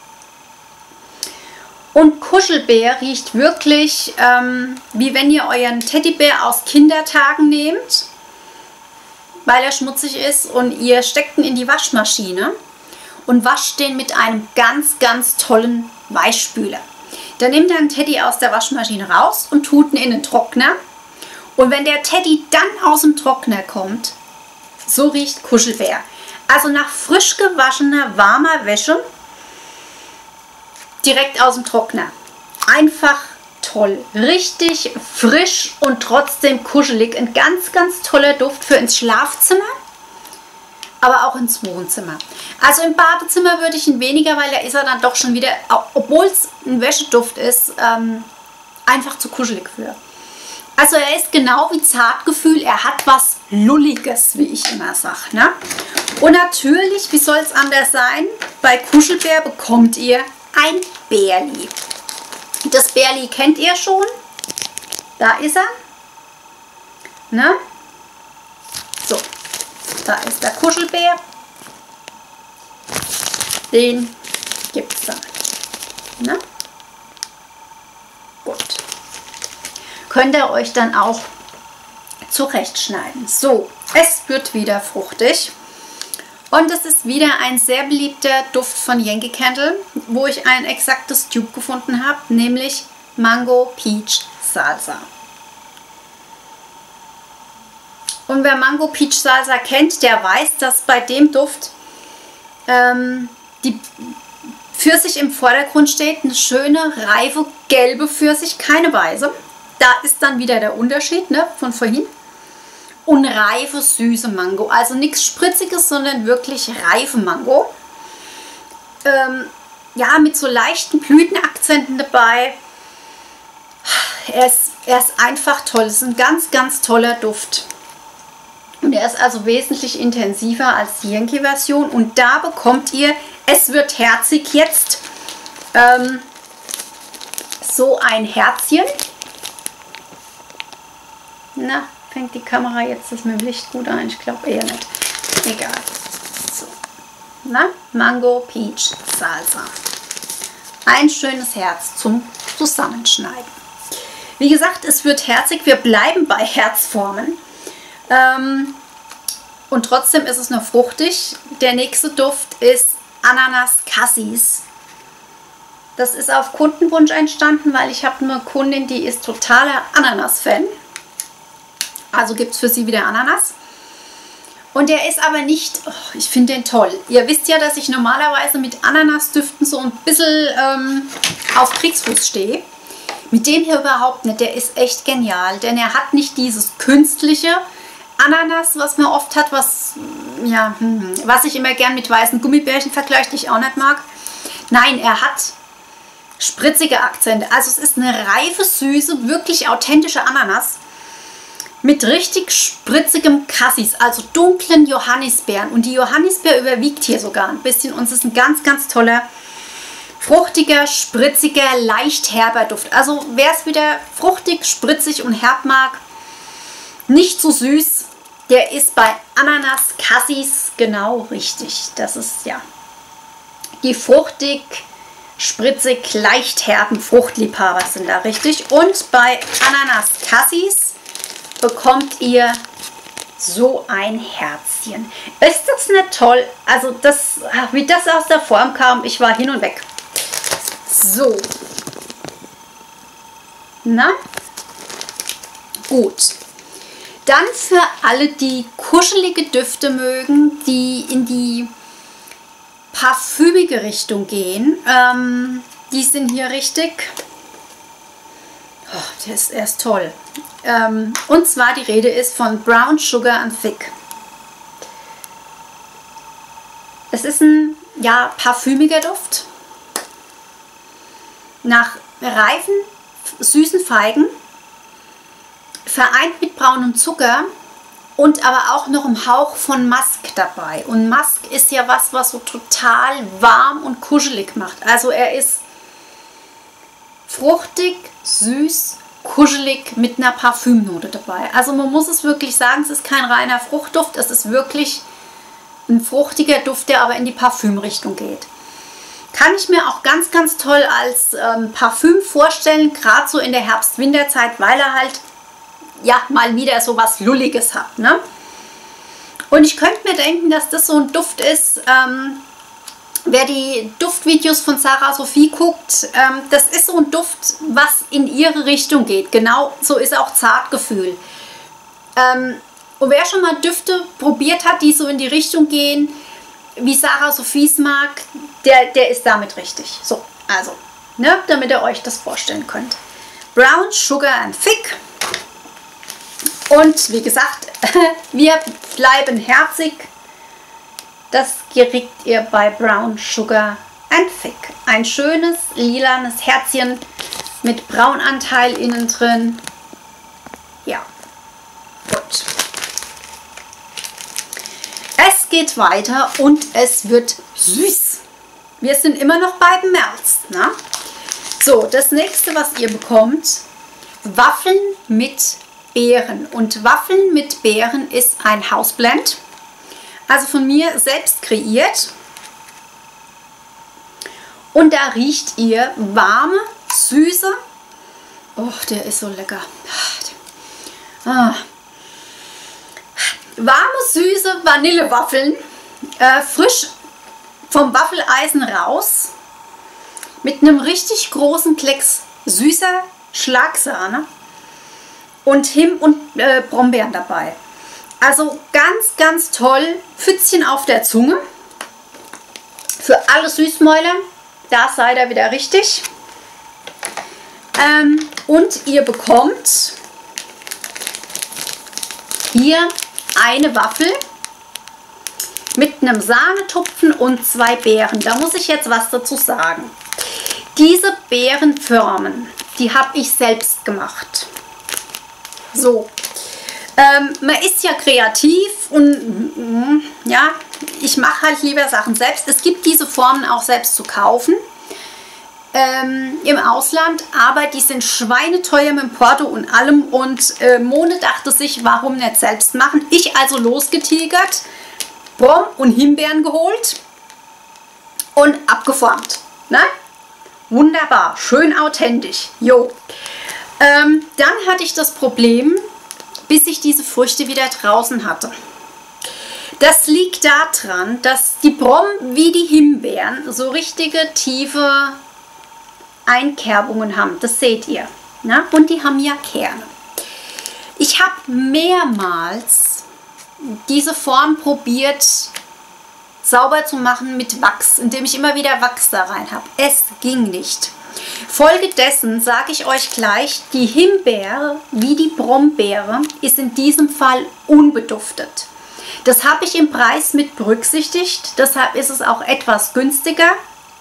Und Kuschelbär riecht wirklich, ähm, wie wenn ihr euren Teddybär aus Kindertagen nehmt, weil er schmutzig ist, und ihr steckt ihn in die Waschmaschine und wascht den mit einem ganz, ganz tollen Weichspüler. Dann nehmt ihr einen Teddy aus der Waschmaschine raus und tut ihn in den Trockner. Und wenn der Teddy dann aus dem Trockner kommt, so riecht Kuschelbär. Also nach frisch gewaschener, warmer Wäsche, direkt aus dem Trockner. Einfach toll. Richtig frisch und trotzdem kuschelig. Ein ganz, ganz toller Duft für ins Schlafzimmer, aber auch ins Wohnzimmer. Also im Badezimmer würde ich ihn weniger, weil da ist er dann doch schon wieder, obwohl es ein Wäscheduft ist, ähm, einfach zu kuschelig für. Also er ist genau wie Zartgefühl, er hat was Lulliges, wie ich immer sage. Ne? Und natürlich, wie soll es anders sein, bei Kuschelbär bekommt ihr ein Bärli. Das Bärli kennt ihr schon. Da ist er. Ne? So, da ist der Kuschelbär. Den gibt es dann. Ne? Gut. Könnt ihr euch dann auch zurechtschneiden. So, es wird wieder fruchtig. Und es ist wieder ein sehr beliebter Duft von Yankee Candle, wo ich ein exaktes Tube gefunden habe, nämlich Mango Peach Salsa. Und wer Mango Peach Salsa kennt, der weiß, dass bei dem Duft ähm, die Pfirsich im Vordergrund steht. Eine schöne, reife, gelbe Pfirsich, keine weiße. Da ist dann wieder der Unterschied, ne, von vorhin. Und reife, süße Mango. Also nichts Spritziges, sondern wirklich reife Mango. Ähm, ja, mit so leichten Blütenakzenten dabei. Er ist, er ist einfach toll. Es ist ein ganz, ganz toller Duft. Und er ist also wesentlich intensiver als die Yankee-Version. Und da bekommt ihr, es wird herzig jetzt, ähm, so ein Herzchen. Na, fängt die Kamera jetzt das mit dem Licht gut ein? Ich glaube eher nicht. Egal. So. Na, Mango Peach Salsa. Ein schönes Herz zum Zusammenschneiden. Wie gesagt, es wird herzig. Wir bleiben bei Herzformen. Ähm, und trotzdem ist es nur fruchtig. Der nächste Duft ist Ananas Cassis. Das ist auf Kundenwunsch entstanden, weil ich habe eine Kundin, die ist totaler Ananas-Fan. Also gibt es für sie wieder Ananas. Und der ist aber nicht, oh, ich finde den toll. Ihr wisst ja, dass ich normalerweise mit Ananasdüften so ein bisschen ähm, auf Kriegsfuß stehe. Mit dem hier überhaupt nicht. Der ist echt genial, denn er hat nicht dieses künstliche Ananas, was man oft hat, was, ja, was ich immer gern mit weißen Gummibärchen vergleiche, die ich auch nicht mag. Nein, er hat spritzige Akzente. Also es ist eine reife, süße, wirklich authentische Ananas mit richtig spritzigem Cassis, also dunklen Johannisbeeren. Und die Johannisbeer überwiegt hier sogar ein bisschen. Und es ist ein ganz, ganz toller, fruchtiger, spritziger, leicht herber Duft. Also wer es wieder fruchtig, spritzig und herb mag, nicht so süß, der ist bei Ananas Cassis genau richtig. Das ist ja die fruchtig, spritzig, leicht herben Fruchtliebhaber sind da richtig. Und bei Ananas Cassis bekommt ihr so ein Herzchen. Ist das nicht toll? Also das, wie das aus der Form kam, ich war hin und weg. So. Na? Gut. Dann für alle, die kuschelige Düfte mögen, die in die parfümige Richtung gehen, ähm, die sind hier richtig. Oh, der ist erst toll. Ähm, und zwar die Rede ist von Brown Sugar and Fig. Es ist ein, ja, parfümiger Duft. Nach reifen, süßen Feigen, vereint mit braunem Zucker und aber auch noch ein Hauch von Musk dabei. Und Musk ist ja was, was so total warm und kuschelig macht. Also er ist fruchtig, süß, kuschelig mit einer Parfümnote dabei. Also man muss es wirklich sagen, es ist kein reiner Fruchtduft, es ist wirklich ein fruchtiger Duft, der aber in die Parfümrichtung geht. Kann ich mir auch ganz, ganz toll als ähm, Parfüm vorstellen, gerade so in der Herbst-Winterzeit, weil er halt ja mal wieder so was Lulliges hat. Ne? Und ich könnte mir denken, dass das so ein Duft ist, ähm, wer die Duftvideos von Sarah Sophie guckt, ähm, das ist so ein Duft, was in ihre Richtung geht. Genau so ist auch Zartgefühl. Ähm, und wer schon mal Düfte probiert hat, die so in die Richtung gehen, wie Sarah Sophies mag, der, der ist damit richtig. So, also, ne, damit ihr euch das vorstellen könnt. Brown Sugar and Fig. Und wie gesagt, wir bleiben herzig. Das kriegt ihr bei Brown Sugar and Fig. Ein schönes lilanes Herzchen mit Braunanteil innen drin. Ja, gut. Es geht weiter und es wird süß. Wir sind immer noch bei März. Ne? So, das nächste, was ihr bekommt, Waffeln mit Beeren. Und Waffeln mit Beeren ist ein Hausblend. Also von mir selbst kreiert. Und da riecht ihr warme, süße. Oh, der ist so lecker. Ah. Warme, süße Vanillewaffeln, äh, frisch vom Waffeleisen raus, mit einem richtig großen Klecks süßer Schlagsahne und Him und äh, Brombeeren dabei. Also ganz, ganz toll, Pfützchen auf der Zunge. Für alle Süßmäuler, da seid ihr wieder richtig. Ähm, und ihr bekommt hier eine Waffel mit einem Sahnetupfen und zwei Beeren. Da muss ich jetzt was dazu sagen. Diese Beerenformen, die habe ich selbst gemacht. So, ähm, man ist ja kreativ und mm, ja, ich mache halt lieber Sachen selbst. Es gibt diese Formen auch selbst zu kaufen ähm, im Ausland, aber die sind schweineteuer mit dem Porto und allem. Und äh, Mone dachte sich, warum nicht selbst machen? Ich also losgetigert, Brom und Himbeeren geholt und abgeformt. Ne? Wunderbar, schön authentisch. Jo. Ähm, dann hatte ich das Problem, bis ich diese Früchte wieder draußen hatte. Das liegt daran, dass die Brombeeren wie die Himbeeren so richtige tiefe Einkerbungen haben. Das seht ihr. Ne? Und die haben ja Kerne. Ich habe mehrmals diese Form probiert sauber zu machen mit Wachs, indem ich immer wieder Wachs da rein habe. Es ging nicht. Folgedessen sage ich euch gleich, die Himbeere wie die Brombeere ist in diesem Fall unbeduftet. Das habe ich im Preis mit berücksichtigt, deshalb ist es auch etwas günstiger,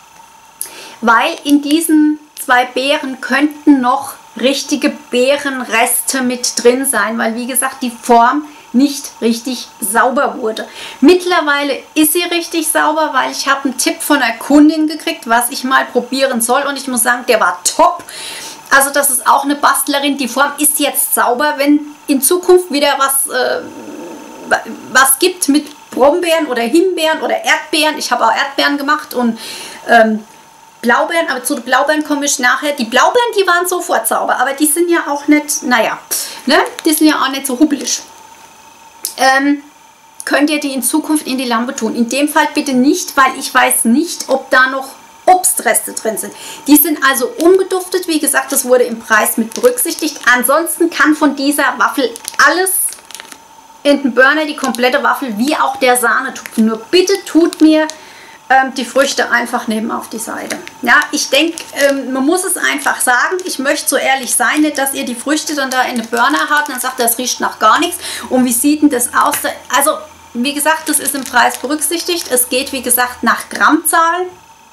weil in diesen zwei Beeren könnten noch richtige Beerenreste mit drin sein, weil wie gesagt die Form nicht richtig sauber wurde. Mittlerweile ist sie richtig sauber, weil ich habe einen Tipp von einer Kundin gekriegt, was ich mal probieren soll und ich muss sagen, der war top. Also das ist auch eine Bastlerin, die Form ist jetzt sauber. Wenn in Zukunft wieder was, äh, was gibt mit Brombeeren oder Himbeeren oder Erdbeeren, ich habe auch Erdbeeren gemacht und ähm, Blaubeeren, aber zu den Blaubeeren komme ich nachher. Die Blaubeeren, die waren sofort sauber, aber die sind ja auch nicht, naja, ne? Die sind ja auch nicht so hubbelig. Ähm, könnt ihr die in Zukunft in die Lampe tun. In dem Fall bitte nicht, weil ich weiß nicht, ob da noch Obstreste drin sind. Die sind also unbeduftet. Wie gesagt, das wurde im Preis mit berücksichtigt. Ansonsten kann von dieser Waffel alles in den Burner, die komplette Waffel, wie auch der Sahnetupfen. Nur bitte tut mir ähm, die Früchte einfach neben auf die Seite. Ja, ich denke, ähm, man muss es einfach sagen. Ich möchte so ehrlich sein, nicht, dass ihr die Früchte dann da in den Burner habt und dann sagt, das riecht nach gar nichts. Und wie sieht denn das aus? Also, wie gesagt, das ist im Preis berücksichtigt. Es geht, wie gesagt, nach Grammzahlen.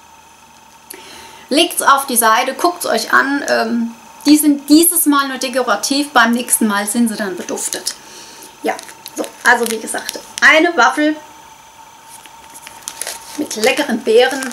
Legt es auf die Seite, guckt es euch an. Ähm, die sind dieses Mal nur dekorativ, beim nächsten Mal sind sie dann beduftet. Ja, so, also wie gesagt, eine Waffel mit leckeren Beeren.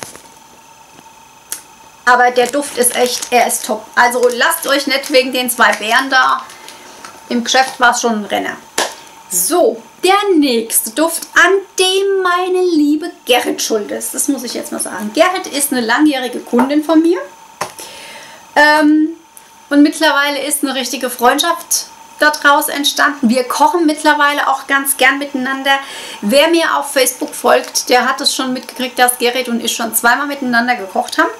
Aber der Duft ist echt, er ist top. Also lasst euch nicht wegen den zwei Beeren da. Im Geschäft war es schon ein Renner. So, der nächste Duft, an dem meine liebe Gerrit schuld ist. Das muss ich jetzt mal sagen. Gerrit ist eine langjährige Kundin von mir. Ähm, und mittlerweile ist eine richtige Freundschaft daraus entstanden. Wir kochen mittlerweile auch ganz gern miteinander. Wer mir auf Facebook folgt, der hat es schon mitgekriegt, dass Gerrit und ich schon zweimal miteinander gekocht haben.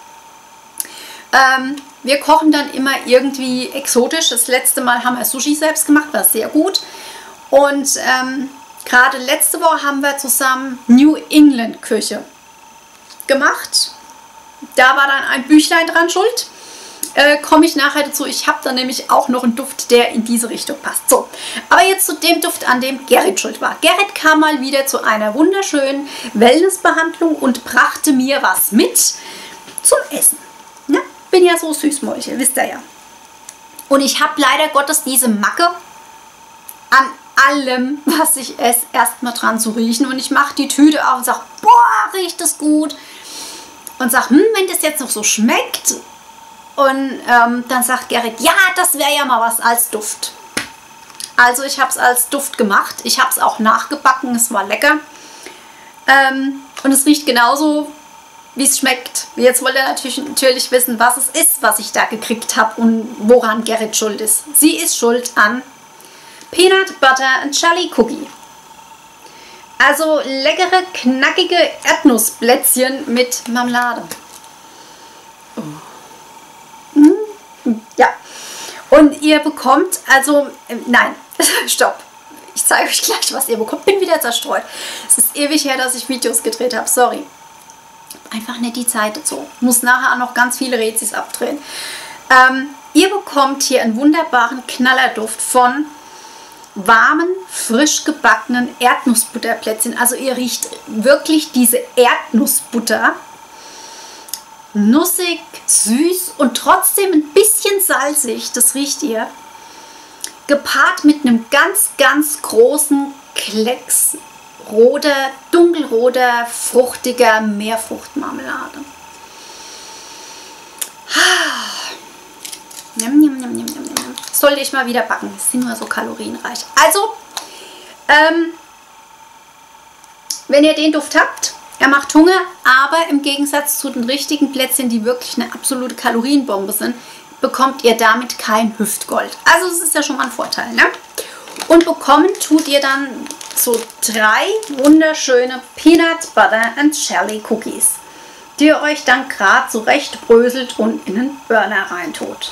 Ähm, wir kochen dann immer irgendwie exotisch. Das letzte Mal haben wir Sushi selbst gemacht, war sehr gut. Und ähm, gerade letzte Woche haben wir zusammen New England Küche gemacht. Da war dann ein Büchlein dran schuld. Äh, komme ich nachher dazu. Ich habe dann nämlich auch noch einen Duft, der in diese Richtung passt. So, aber jetzt zu dem Duft, an dem Gerrit schuld war. Gerrit kam mal wieder zu einer wunderschönen Wellnessbehandlung und brachte mir was mit zum Essen. Ja, bin ja so Süßmäulchen, wisst ihr ja. Und ich habe leider Gottes diese Macke an allem, was ich esse, erstmal dran zu riechen. Und ich mache die Tüte auf und sage, boah, riecht das gut. Und sage, hm, wenn das jetzt noch so schmeckt. Und ähm, dann sagt Gerrit, ja, das wäre ja mal was als Duft. Also ich habe es als Duft gemacht. Ich habe es auch nachgebacken, es war lecker. Ähm, und es riecht genauso, wie es schmeckt. Jetzt wollt ihr natürlich, natürlich wissen, was es ist, was ich da gekriegt habe und woran Gerrit schuld ist. Sie ist schuld an Peanut Butter and Jelly Cookie. Also leckere, knackige Erdnussblättchen mit Marmelade. Oh. Mm, ja. Und ihr bekommt, also, äh, nein, stopp. Ich zeige euch gleich, was ihr bekommt. Bin wieder zerstreut. Es ist ewig her, dass ich Videos gedreht habe. Sorry. Einfach nicht die Zeit dazu. Muss nachher auch noch ganz viele Rezis abdrehen. Ähm, ihr bekommt hier einen wunderbaren Knallerduft von warmen, frisch gebackenen Erdnussbutterplätzchen. Also ihr riecht wirklich diese Erdnussbutter. Nussig, süß und trotzdem ein bisschen salzig. Das riecht ihr. Gepaart mit einem ganz, ganz großen Klecks roter, dunkelroter, fruchtiger Meerfruchtmarmelade. Njam, njam, njam, njam, njam. Sollte ich mal wieder backen. Das sind nur so kalorienreich. Also, ähm, wenn ihr den Duft habt, er macht Hunger, aber im Gegensatz zu den richtigen Plätzchen, die wirklich eine absolute Kalorienbombe sind, bekommt ihr damit kein Hüftgold. Also, das ist ja schon mal ein Vorteil, ne? Und bekommen tut ihr dann so drei wunderschöne Peanut Butter and Jelly Cookies, die ihr euch dann gerade so recht bröselt und in den Burner reintut.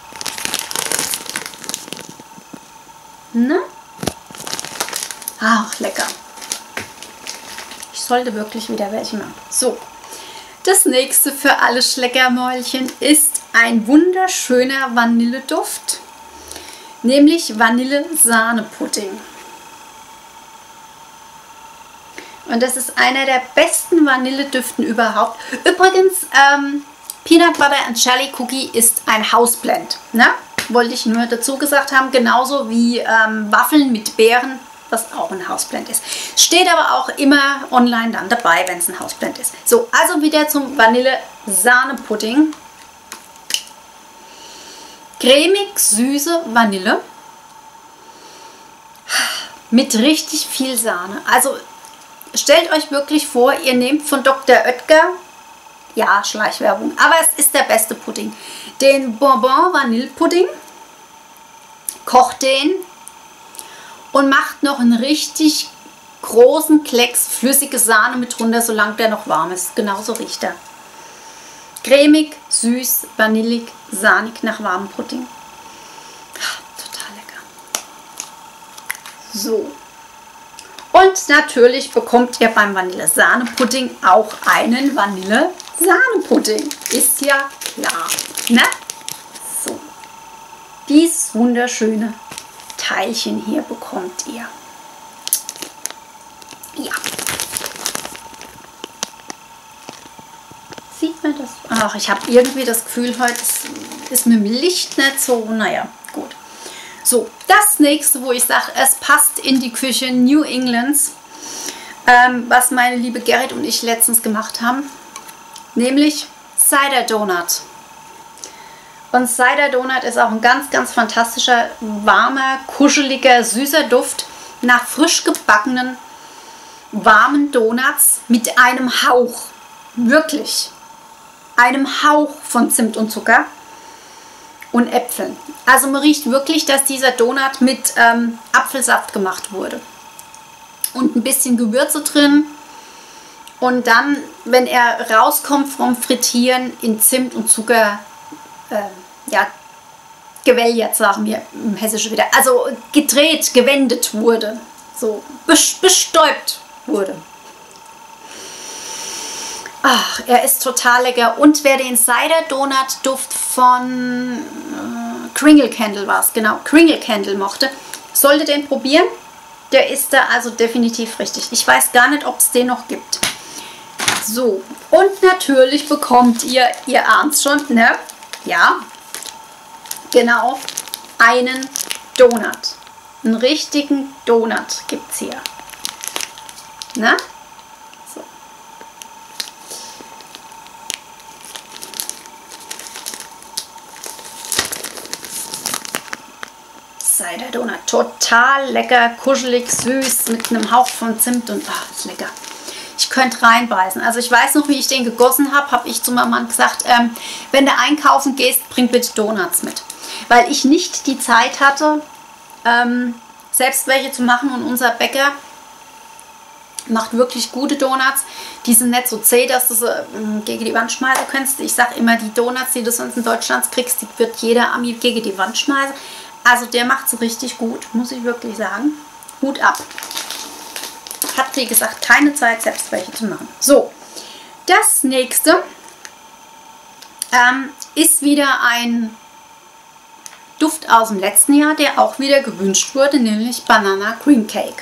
Ne? Ach, lecker. Ich sollte wirklich wieder welche machen. So, das nächste für alle Schleckermäulchen ist ein wunderschöner Vanilleduft, nämlich Vanille-Sahne-Pudding. Und das ist einer der besten Vanilledüften überhaupt. Übrigens, ähm, Peanut Butter and Jelly Cookie ist ein Hausblend. Ne? Wollte ich nur dazu gesagt haben. Genauso wie ähm, Waffeln mit Beeren, was auch ein Hausblend ist. Steht aber auch immer online dann dabei, wenn es ein Hausblend ist. So, also wieder zum Vanille-Sahne-Pudding. Cremig süße Vanille mit richtig viel Sahne. Also stellt euch wirklich vor, ihr nehmt von Doktor Oetker, ja, Schleichwerbung, aber es ist der beste Pudding, den Bonbon Vanillepudding, kocht den und macht noch einen richtig großen Klecks flüssige Sahne mit runter, solange der noch warm ist. Genauso riecht er. Cremig, süß, vanillig, sahnig nach warmem Pudding. Ach, total lecker. So. Und natürlich bekommt ihr beim Vanille-Sahne-Pudding auch einen Vanille-Sahne-Pudding. Ist ja klar. Ne? So. Dieses wunderschöne Teilchen hier bekommt ihr. Ja. Sieht man das? Ach, ich habe irgendwie das Gefühl, heute ist mit dem Licht nicht so. Naja, gut. So, das nächste, wo ich sage, es passt in die Küche New Englands, ähm, was meine liebe Gerrit und ich letztens gemacht haben, nämlich Cider Donut. Und Cider Donut ist auch ein ganz, ganz fantastischer, warmer, kuscheliger, süßer Duft nach frisch gebackenen, warmen Donuts mit einem Hauch, wirklich, einem Hauch von Zimt und Zucker und Äpfeln. Also man riecht wirklich, dass dieser Donut mit ähm, Apfelsaft gemacht wurde. Und ein bisschen Gewürze drin. Und dann, wenn er rauskommt vom Frittieren, in Zimt und Zucker, äh, ja, gewelliert, sagen wir im Hessischen wieder. Also gedreht, gewendet wurde. So bestäubt wurde. Ach, er ist total lecker. Und wer den Cider Donut Duft von äh, Kringle Candle war es, genau, Kringle Candle mochte, sollte den probieren. Der ist da also definitiv richtig. Ich weiß gar nicht, ob es den noch gibt. So, und natürlich bekommt ihr, ihr ahnt es schon, ne? Ja, genau, einen Donut. Einen richtigen Donut gibt es hier. Ne? So. Cider Donut, total lecker, kuschelig, süß, mit einem Hauch von Zimt und ach, ist lecker. Ich könnte reinbeißen. Also ich weiß noch, wie ich den gegossen habe, habe ich zu meinem Mann gesagt, ähm, wenn du einkaufen gehst, bring bitte Donuts mit. Weil ich nicht die Zeit hatte, ähm, selbst welche zu machen, und unser Bäcker macht wirklich gute Donuts. Die sind nicht so zäh, dass du sie ähm, gegen die Wand schmeißen kannst. Ich sage immer, die Donuts, die du sonst in Deutschland kriegst, die wird jeder Ami gegen die Wand schmeißen. Also der macht es richtig gut, muss ich wirklich sagen. Hut ab. Hat, wie gesagt, keine Zeit, selbst welche zu machen. So, das nächste ähm, ist wieder ein Duft aus dem letzten Jahr, der auch wieder gewünscht wurde, nämlich Banana Cream Cake.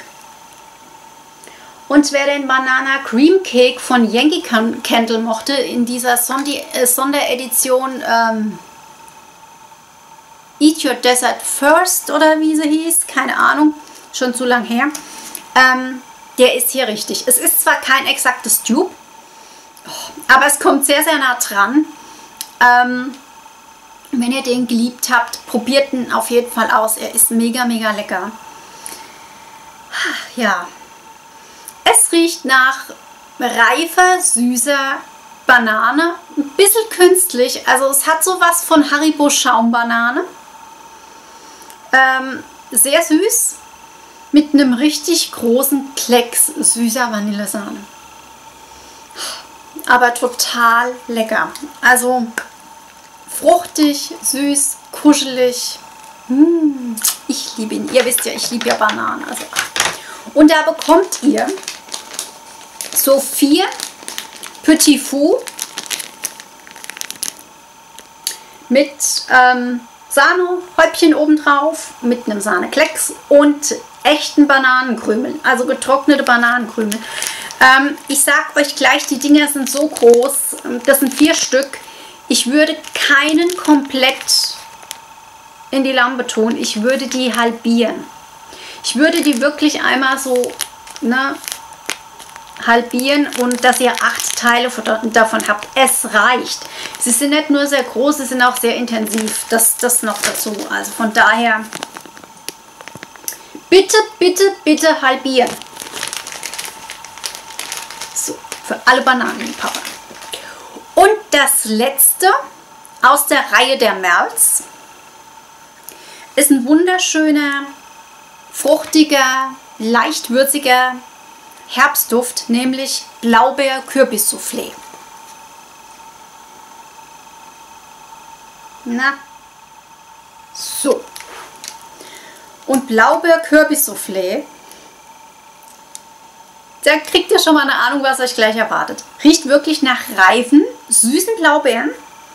Und wer den Banana Cream Cake von Yankee Candle mochte, in dieser Sondi äh, Sonderedition ähm, Eat Your Dessert First oder wie sie hieß, keine Ahnung, schon zu lang her, ähm, der ist hier richtig. Es ist zwar kein exaktes Dupe, aber es kommt sehr, sehr nah dran. Ähm, wenn ihr den geliebt habt, probiert ihn auf jeden Fall aus. Er ist mega, mega lecker. Ja, es riecht nach reifer, süßer Banane. Ein bisschen künstlich. Also es hat sowas von Haribo Schaumbanane. Ähm, sehr süß. mit einem richtig großen Klecks süßer Vanillesahne. Aber total lecker. Also fruchtig, süß, kuschelig. Mmh, ich liebe ihn. Ihr wisst ja, ich liebe ja Bananen. Also. Und da bekommt ihr so vier Petit Fou mit ähm, Sahnehäubchen obendrauf, mit einem Sahneklecks und echten Bananenkrümeln, also getrocknete Bananenkrümel. Ähm, ich sag euch gleich, die Dinger sind so groß, das sind vier Stück. Ich würde keinen komplett in die Lampe tun, ich würde die halbieren. Ich würde die wirklich einmal so, ne, halbieren und dass ihr acht Teile davon habt. Es reicht. Sie sind nicht nur sehr groß, sie sind auch sehr intensiv. Das, das noch dazu. Also von daher bitte, bitte, bitte halbieren. So, für alle Bananenliebhaber. Und das letzte aus der Reihe der Merls ist ein wunderschöner, fruchtiger, leicht würziger Herbstduft, nämlich Blaubeer-Kürbis-Soufflé. Na, so. Und Blaubeer-Kürbis-Soufflé, da kriegt ihr schon mal eine Ahnung, was euch gleich erwartet. Riecht wirklich nach reifen, süßen Blaubeeren,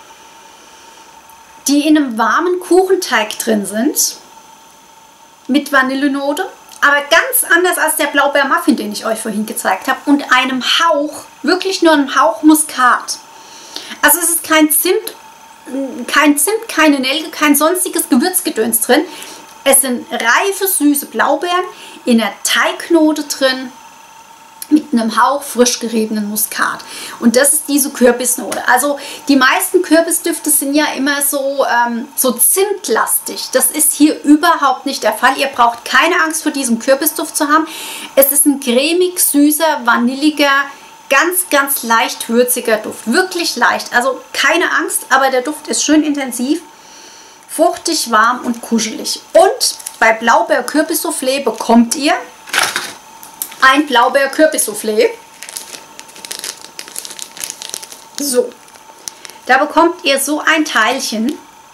die in einem warmen Kuchenteig drin sind, mit Vanillenote. Aber ganz anders als der Blaubeermuffin, den ich euch vorhin gezeigt habe. Und einem Hauch, wirklich nur einem Hauch Muskat. Also es ist kein Zimt, kein Zimt, keine Nelke, kein sonstiges Gewürzgedöns drin. Es sind reife, süße Blaubeeren in der Teignote drin. Mit einem Hauch frisch geriebenen Muskat. Und das ist diese Kürbisnote. Also die meisten Kürbisdüfte sind ja immer so, ähm, so zimtlastig. Das ist hier überhaupt nicht der Fall. Ihr braucht keine Angst vor diesem Kürbisduft zu haben. Es ist ein cremig, süßer, vanilliger, ganz, ganz leicht würziger Duft. Wirklich leicht. Also keine Angst, aber der Duft ist schön intensiv, fruchtig, warm und kuschelig. Und bei Blaubeer-Kürbis-Soufflé bekommt ihr ein Blaubeer-Kürbis-Soufflé. So, da bekommt ihr so ein Teilchen.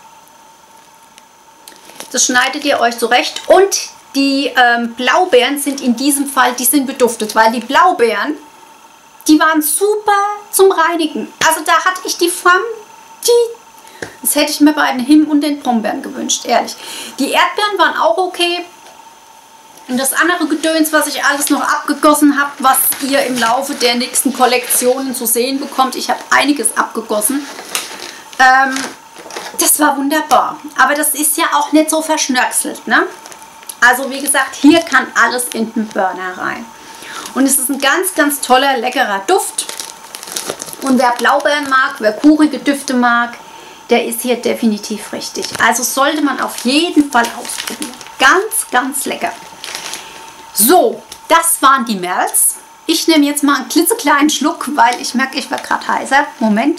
Das schneidet ihr euch zurecht. Und die ähm, Blaubeeren sind in diesem Fall, die sind beduftet, weil die Blaubeeren, die waren super zum Reinigen. Also da hatte ich die Femme, die, das hätte ich mir bei den Himbeeren und den Brombeeren gewünscht, ehrlich. Die Erdbeeren waren auch okay. Und das andere Gedöns, was ich alles noch abgegossen habe, was ihr im Laufe der nächsten Kollektionen zu sehen bekommt, ich habe einiges abgegossen, ähm, das war wunderbar. Aber das ist ja auch nicht so verschnörkselt, ne? Also wie gesagt, hier kann alles in den Burner rein. Und es ist ein ganz, ganz toller, leckerer Duft. Und wer Blaubeeren mag, wer kurige Düfte mag, der ist hier definitiv richtig. Also sollte man auf jeden Fall ausprobieren. Ganz, ganz lecker. So, das waren die Merls. Ich nehme jetzt mal einen klitzekleinen Schluck, weil ich merke, ich werde gerade heißer. Moment.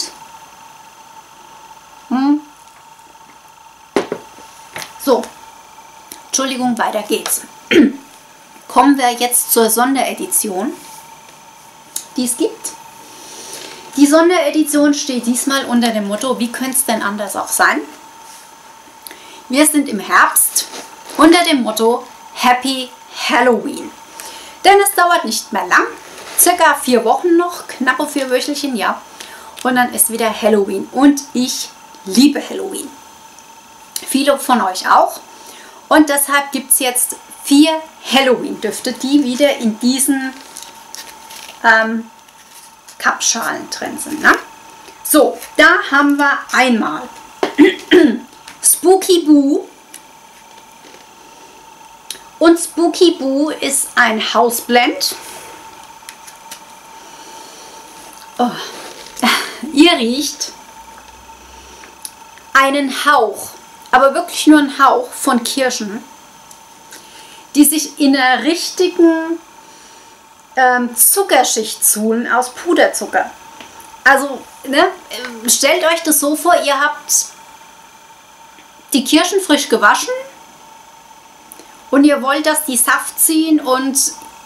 Hm. So, Entschuldigung, weiter geht's. Kommen wir jetzt zur Sonderedition, die es gibt. Die Sonderedition steht diesmal unter dem Motto, wie könnte es denn anders auch sein? Wir sind im Herbst unter dem Motto Happy Halloween. Denn es dauert nicht mehr lang, circa vier Wochen noch, knappe vier Wöchelchen, ja. Und dann ist wieder Halloween. Und ich liebe Halloween. Viele von euch auch. Und deshalb gibt es jetzt vier Halloween-Düfte, die wieder in diesen ähm, Kappschalen drin sind. Ne? So, da haben wir einmal Spooky Boo. Und Spooky Boo ist ein Hausblend. Oh. Ihr riecht einen Hauch, aber wirklich nur einen Hauch von Kirschen, die sich in einer richtigen ähm, Zuckerschicht suhlen aus Puderzucker. Also, ne, stellt euch das so vor, ihr habt die Kirschen frisch gewaschen und ihr wollt, dass die Saft ziehen und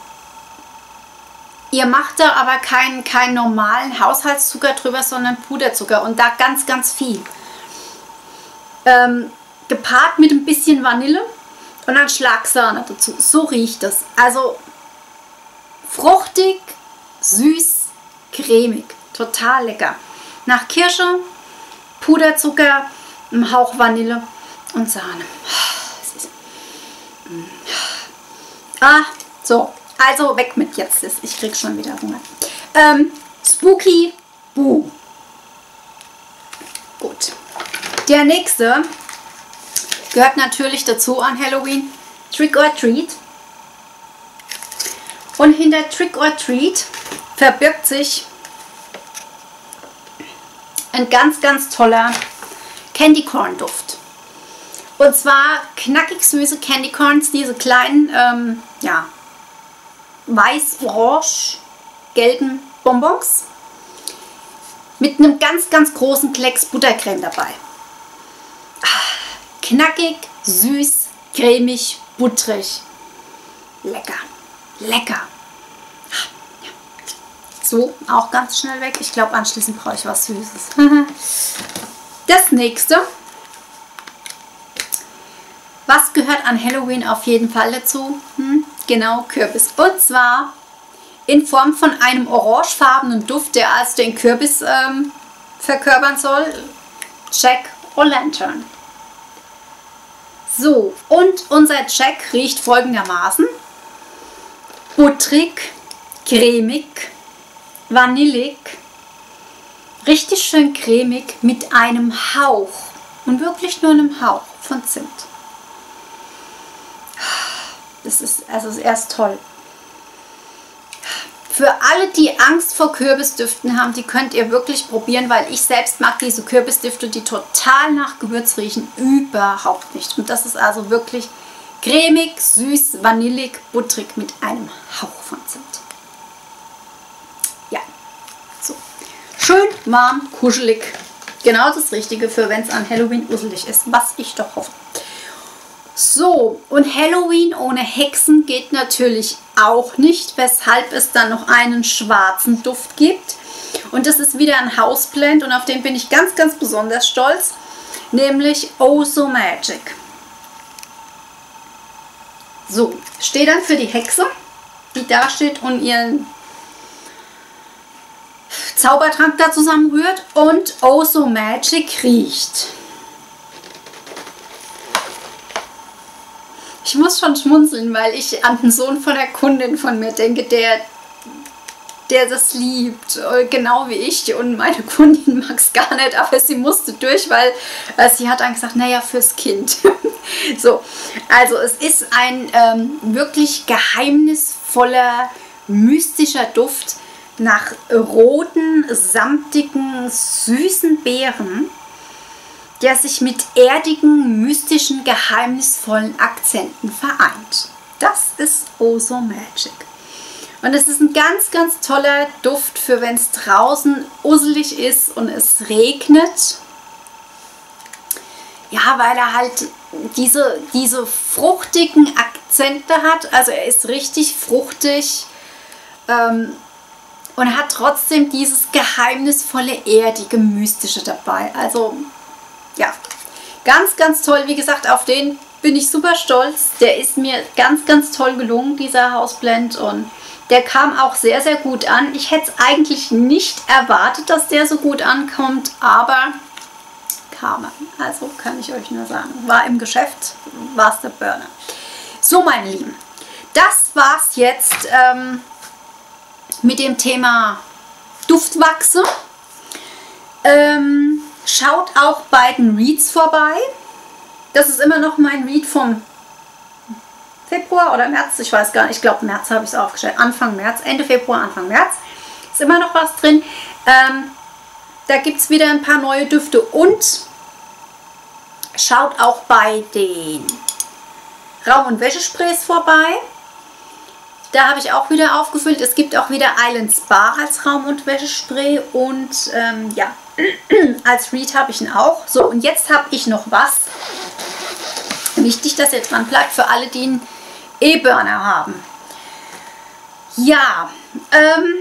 ihr macht da aber keinen keinen normalen Haushaltszucker drüber, sondern Puderzucker und da ganz, ganz viel. Ähm, gepaart mit ein bisschen Vanille und dann Schlagsahne dazu. So riecht es. Also fruchtig, süß, cremig. Total lecker. Nach Kirsche, Puderzucker, ein Hauch Vanille und Sahne. Ah, so. Also weg mit jetzt. Ich krieg schon wieder Hunger. Ähm, Spooky Boo. Gut. Der nächste gehört natürlich dazu an Halloween. Trick or Treat. Und hinter Trick or Treat verbirgt sich ein ganz, ganz toller Candy Corn Duft. Und zwar knackig süße Candy Corns, diese kleinen, ähm, ja, weiß-orange gelben Bonbons mit einem ganz, ganz großen Klecks Buttercreme dabei. Knackig, süß, cremig, butterig. Lecker, lecker. So, auch ganz schnell weg. Ich glaube, anschließend brauche ich was Süßes. Das nächste. Was gehört an Halloween auf jeden Fall dazu? Hm, genau, Kürbis. Und zwar in Form von einem orangefarbenen Duft, der also den Kürbis ähm, verkörpern soll. Jack-O-Lantern. So, und unser Jack riecht folgendermaßen. Butterig, cremig, vanillig, richtig schön cremig mit einem Hauch und wirklich nur einem Hauch von Zimt. Das ist also erst toll. Für alle, die Angst vor Kürbisdüften haben, die könnt ihr wirklich probieren, weil ich selbst mag diese Kürbisdüfte, die total nach Gewürz riechen, überhaupt nicht. Und das ist also wirklich cremig, süß, vanillig, butterig mit einem Hauch von Zimt. Ja, so. Schön warm, kuschelig. Genau das Richtige für, wenn es an Halloween uselig ist, was ich doch hoffe. So, und Halloween ohne Hexen geht natürlich auch nicht, weshalb es dann noch einen schwarzen Duft gibt. Und das ist wieder ein Hausblend und auf den bin ich ganz, ganz besonders stolz, nämlich Oh So Magic. So, steht dann für die Hexe, die da steht und ihren Zaubertrank da zusammenrührt und Oh So Magic riecht. Ich muss schon schmunzeln, weil ich an den Sohn von der Kundin von mir denke, der, der das liebt, genau wie ich. Und meine Kundin mag es gar nicht, aber sie musste durch, weil äh, sie hat dann gesagt, naja, fürs Kind. So, also es ist ein ähm, wirklich geheimnisvoller, mystischer Duft nach roten, samtigen, süßen Beeren, der sich mit erdigen, mystischen, geheimnisvollen Akzenten vereint. Das ist Oh So Magic. Und es ist ein ganz, ganz toller Duft für, wenn es draußen usselig ist und es regnet. Ja, weil er halt diese, diese fruchtigen Akzente hat. Also er ist richtig fruchtig ähm, und hat trotzdem dieses geheimnisvolle, erdige, mystische dabei. Also ja, ganz, ganz toll. Wie gesagt, auf den bin ich super stolz. Der ist mir ganz, ganz toll gelungen, dieser Hausblend. Und der kam auch sehr, sehr gut an. Ich hätte es eigentlich nicht erwartet, dass der so gut ankommt, aber kam er. Also kann ich euch nur sagen, war im Geschäft, war es der Burner. So, meine Lieben, das war's jetzt ähm, mit dem Thema Duftwachse. Ähm... Schaut auch bei den Reads vorbei. Das ist immer noch mein Read vom Februar oder März. Ich weiß gar nicht. Ich glaube, März habe ich es aufgestellt. Anfang März, Ende Februar, Anfang März. Ist immer noch was drin. Ähm, da gibt es wieder ein paar neue Düfte. Und schaut auch bei den Raum- und Wäschesprays vorbei. Da habe ich auch wieder aufgefüllt. Es gibt auch wieder Island Spa als Raum- und Wäschespray. Und ähm, ja, als Read habe ich ihn auch. So, und jetzt habe ich noch was. Wichtig, dass ihr dran bleibt für alle, die ihn E-Burner haben. Ja, ähm,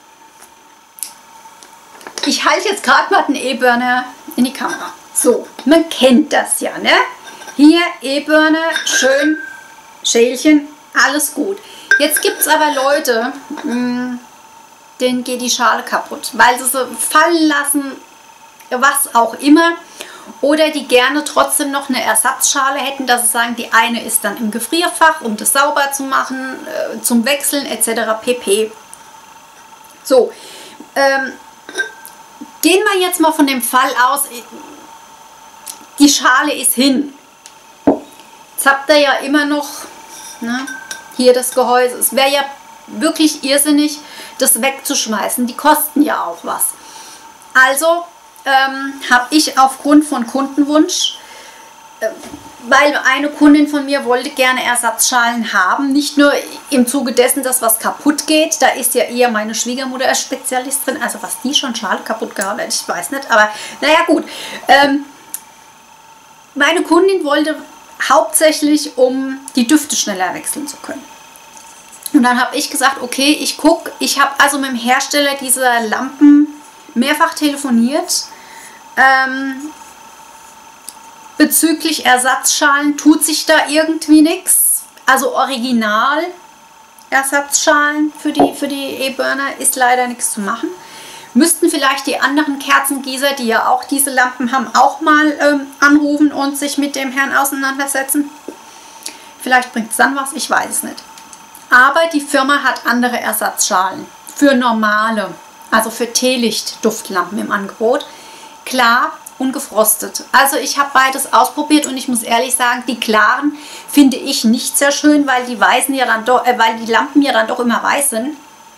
ich halte jetzt gerade mal den E-Burner in die Kamera. So, man kennt das ja, ne? Hier E-Burner, schön, Schälchen, alles gut. Jetzt gibt es aber Leute, mh, denen geht die Schale kaputt, weil sie sie fallen lassen, was auch immer. Oder die gerne trotzdem noch eine Ersatzschale hätten, dass sie sagen, die eine ist dann im Gefrierfach, um das sauber zu machen, äh, zum Wechseln et cetera pp. So, ähm, gehen wir jetzt mal von dem Fall aus, die Schale ist hin. Jetzt habt ihr ja immer noch, ne, hier das Gehäuse. Es wäre ja wirklich irrsinnig, das wegzuschmeißen. Die kosten ja auch was. Also ähm, habe ich aufgrund von Kundenwunsch, äh, weil eine Kundin von mir wollte gerne Ersatzschalen haben, nicht nur im Zuge dessen, dass was kaputt geht, da ist ja eher meine Schwiegermutter als Spezialist drin, also was die schon Schale kaputt gehauen hat, ich weiß nicht, aber naja gut. Ähm, meine Kundin wollte hauptsächlich, um die Düfte schneller wechseln zu können. Und dann habe ich gesagt, okay, ich gucke, ich habe also mit dem Hersteller dieser Lampen mehrfach telefoniert. Ähm, bezüglich Ersatzschalen tut sich da irgendwie nichts. Also Original Ersatzschalen für die für die E-Burner ist leider nichts zu machen. Müssten vielleicht die anderen Kerzengießer, die ja auch diese Lampen haben, auch mal ähm, anrufen und sich mit dem Herrn auseinandersetzen. Vielleicht bringt es dann was, ich weiß es nicht. Aber die Firma hat andere Ersatzschalen für normale, also für Teelicht-Duftlampen im Angebot. Klar und gefrostet. Also ich habe beides ausprobiert und ich muss ehrlich sagen, die klaren finde ich nicht sehr schön, weil die weißen ja dann doch, äh, weil die Lampen ja dann doch immer weiß sind.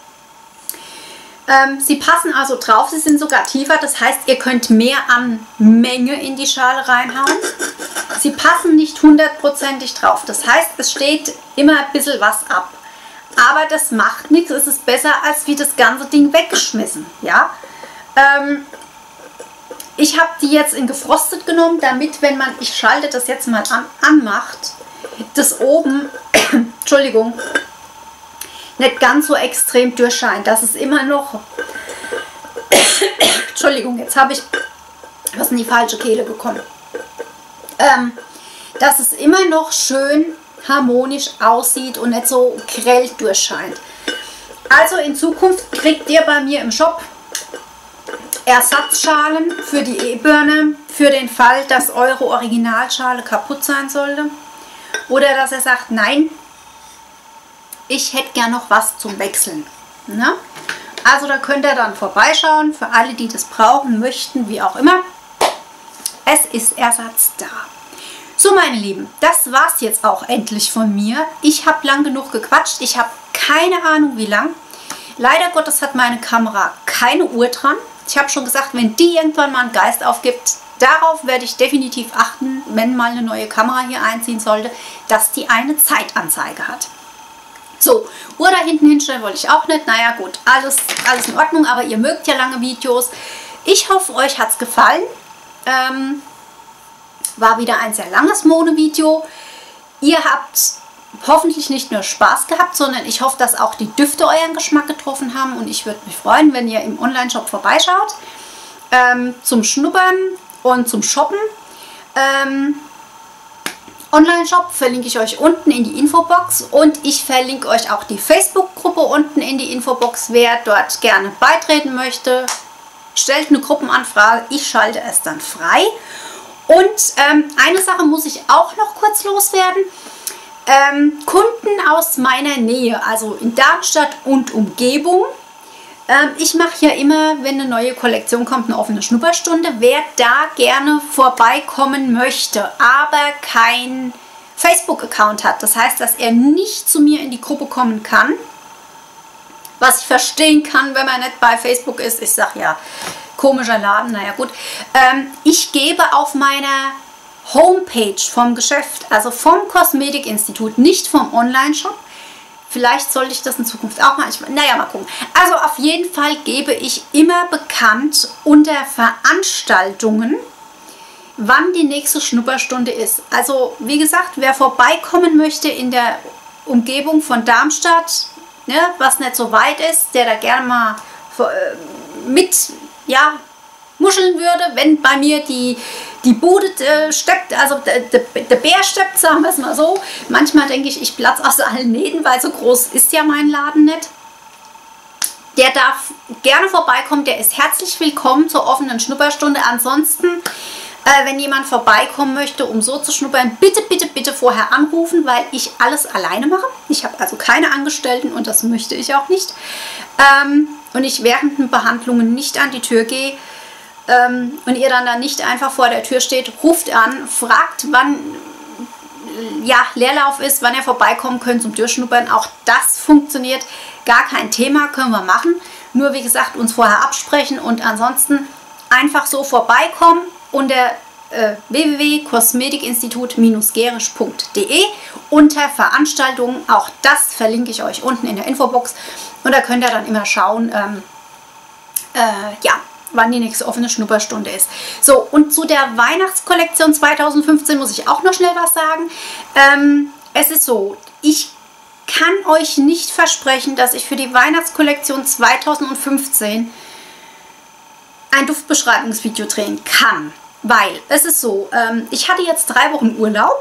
Ähm, sie passen also drauf, sie sind sogar tiefer, das heißt, ihr könnt mehr an Menge in die Schale reinhauen. Sie passen nicht hundertprozentig drauf, das heißt, es steht immer ein bisschen was ab. Aber das macht nichts, es ist besser, als wie das ganze Ding weggeschmissen. Ja? Ähm, ich habe die jetzt in gefrostet genommen, damit, wenn man, ich schalte das jetzt mal an, anmacht, das oben, Entschuldigung, nicht ganz so extrem durchscheint. Das ist immer noch, Entschuldigung, jetzt habe ich was in die falsche Kehle bekommen. Ähm, dass es immer noch schön harmonisch aussieht und nicht so grell durchscheint. Also in Zukunft kriegt ihr bei mir im Shop Ersatzschalen für die E-Burner, für den Fall, dass eure Originalschale kaputt sein sollte. Oder dass ihr sagt, nein, ich hätte gern noch was zum Wechseln. Ne? Also da könnt ihr dann vorbeischauen, für alle, die das brauchen, möchten, wie auch immer. Es ist Ersatz da. So meine Lieben, das war es jetzt auch endlich von mir. Ich habe lang genug gequatscht, ich habe keine Ahnung wie lang. Leider Gottes hat meine Kamera keine Uhr dran. Ich habe schon gesagt, wenn die irgendwann mal einen Geist aufgibt, darauf werde ich definitiv achten, wenn mal eine neue Kamera hier einziehen sollte, dass die eine Zeitanzeige hat. So, Uhr da hinten hinstellen wollte ich auch nicht. Naja gut, alles, alles in Ordnung, aber ihr mögt ja lange Videos. Ich hoffe, euch hat es gefallen. Ähm, war wieder ein sehr langes Mode-Video. Ihr habt hoffentlich nicht nur Spaß gehabt, sondern ich hoffe, dass auch die Düfte euren Geschmack getroffen haben. Und ich würde mich freuen, wenn ihr im Online-Shop vorbeischaut. Ähm, zum Schnuppern und zum Shoppen. Ähm, Online-Shop verlinke ich euch unten in die Infobox und ich verlinke euch auch die Facebook-Gruppe unten in die Infobox. Wer dort gerne beitreten möchte, stellt eine Gruppenanfrage, ich schalte es dann frei. Und ähm, eine Sache muss ich auch noch kurz loswerden. Ähm, Kunden aus meiner Nähe, also in Darmstadt und Umgebung. Ähm, ich mache ja immer, wenn eine neue Kollektion kommt, eine offene Schnupperstunde. Wer da gerne vorbeikommen möchte, aber kein Facebook-Account hat, das heißt, dass er nicht zu mir in die Gruppe kommen kann, was ich verstehen kann, wenn man nicht bei Facebook ist. Ich sage ja, komischer Laden, naja gut. Ähm, ich gebe auf meiner Homepage vom Geschäft, also vom Kosmetikinstitut, nicht vom Online-Shop. Vielleicht sollte ich das in Zukunft auch mal. Ich, naja, mal gucken. Also auf jeden Fall gebe ich immer bekannt unter Veranstaltungen, wann die nächste Schnupperstunde ist. Also wie gesagt, wer vorbeikommen möchte in der Umgebung von Darmstadt, ne, was nicht so weit ist, der da gerne mal äh, mit, ja, muscheln würde, wenn bei mir die, die Bude äh, steppt, also der, der, der Bär steppt, sagen wir es mal so. Manchmal denke ich, ich platze aus allen Nähten, weil so groß ist ja mein Laden nicht. Der darf gerne vorbeikommen, der ist herzlich willkommen zur offenen Schnupperstunde. Ansonsten, äh, wenn jemand vorbeikommen möchte, um so zu schnuppern, bitte, bitte, bitte vorher anrufen, weil ich alles alleine mache. Ich habe also keine Angestellten und das möchte ich auch nicht. Ähm, und ich während den Behandlungen nicht an die Tür gehe, Ähm, und ihr dann, dann nicht einfach vor der Tür steht, ruft an, fragt, wann ja, Leerlauf ist, wann ihr vorbeikommen könnt zum Durchschnuppern. Auch das funktioniert, gar kein Thema, können wir machen. Nur wie gesagt, uns vorher absprechen und ansonsten einfach so vorbeikommen unter äh, w w w punkt kosmetikinstitut gerisch punkt de unter Veranstaltungen. Auch das verlinke ich euch unten in der Infobox und da könnt ihr dann immer schauen, ähm, äh, ja, wann die nächste offene Schnupperstunde ist. So, und zu der Weihnachtskollektion zweitausendfünfzehn muss ich auch noch schnell was sagen. Ähm, es ist so, ich kann euch nicht versprechen, dass ich für die Weihnachtskollektion zweitausendfünfzehn ein Duftbeschreibungsvideo drehen kann. Weil, es ist so, ähm, ich hatte jetzt drei Wochen Urlaub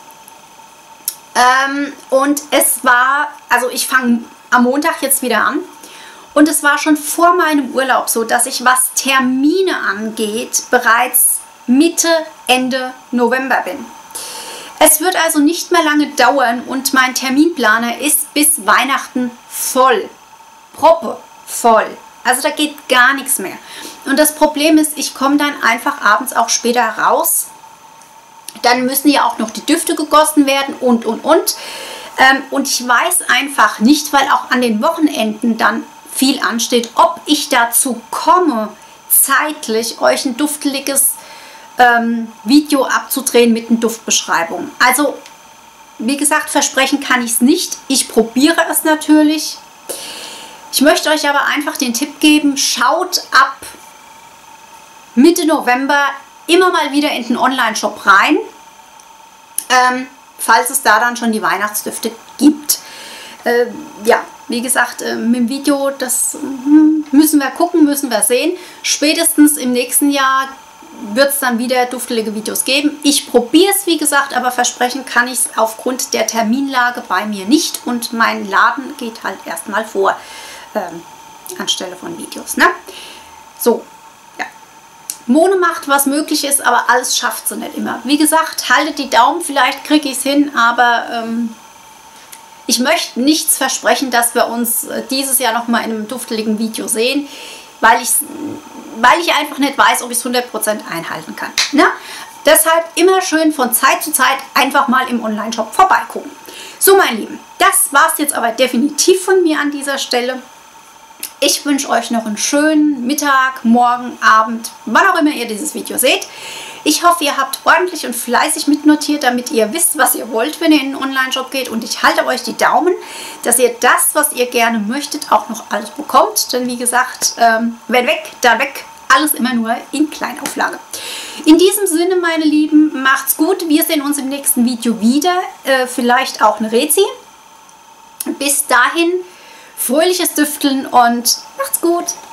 ähm, und es war, also ich fange am Montag jetzt wieder an. Und es war schon vor meinem Urlaub so, dass ich, was Termine angeht, bereits Mitte, Ende November bin. Es wird also nicht mehr lange dauern und mein Terminplaner ist bis Weihnachten voll. Proppe voll. Also da geht gar nichts mehr. Und das Problem ist, ich komme dann einfach abends auch später raus. Dann müssen ja auch noch die Düfte gegossen werden und, und, und. Ähm, und ich weiß einfach nicht, weil auch an den Wochenenden dann viel ansteht, ob ich dazu komme, zeitlich euch ein dufteliges ähm, Video abzudrehen mit einer Duftbeschreibung. Also, wie gesagt, versprechen kann ich es nicht. Ich probiere es natürlich. Ich möchte euch aber einfach den Tipp geben, schaut ab Mitte November immer mal wieder in den Online-Shop rein, ähm, falls es da dann schon die Weihnachtsdüfte gibt. Äh, ja, wie gesagt, äh, mit dem Video, das hm, müssen wir gucken, müssen wir sehen. Spätestens im nächsten Jahr wird es dann wieder duftelige Videos geben. Ich probiere es, wie gesagt, aber versprechen kann ich es aufgrund der Terminlage bei mir nicht. Und mein Laden geht halt erstmal vor, ähm, anstelle von Videos. Ne? So, ja. Mone macht, was möglich ist, aber alles schafft sie nicht immer. Wie gesagt, haltet die Daumen, vielleicht kriege ich es hin, aber ähm, ich möchte nichts versprechen, dass wir uns dieses Jahr nochmal in einem dufteligen Video sehen, weil ich, weil ich einfach nicht weiß, ob ich es hundert Prozent einhalten kann. Ne? Deshalb immer schön von Zeit zu Zeit einfach mal im Online-Shop vorbeigucken. So, meine Lieben, das war es jetzt aber definitiv von mir an dieser Stelle. Ich wünsche euch noch einen schönen Mittag, Morgen, Abend, wann auch immer ihr dieses Video seht. Ich hoffe, ihr habt ordentlich und fleißig mitnotiert, damit ihr wisst, was ihr wollt, wenn ihr in den Online-Shop geht. Und ich halte euch die Daumen, dass ihr das, was ihr gerne möchtet, auch noch alles bekommt. Denn wie gesagt, ähm, wenn weg, dann weg. Alles immer nur in Kleinauflage. In diesem Sinne, meine Lieben, macht's gut. Wir sehen uns im nächsten Video wieder. Äh, vielleicht auch eine Rezi. Bis dahin, fröhliches Düfteln und macht's gut.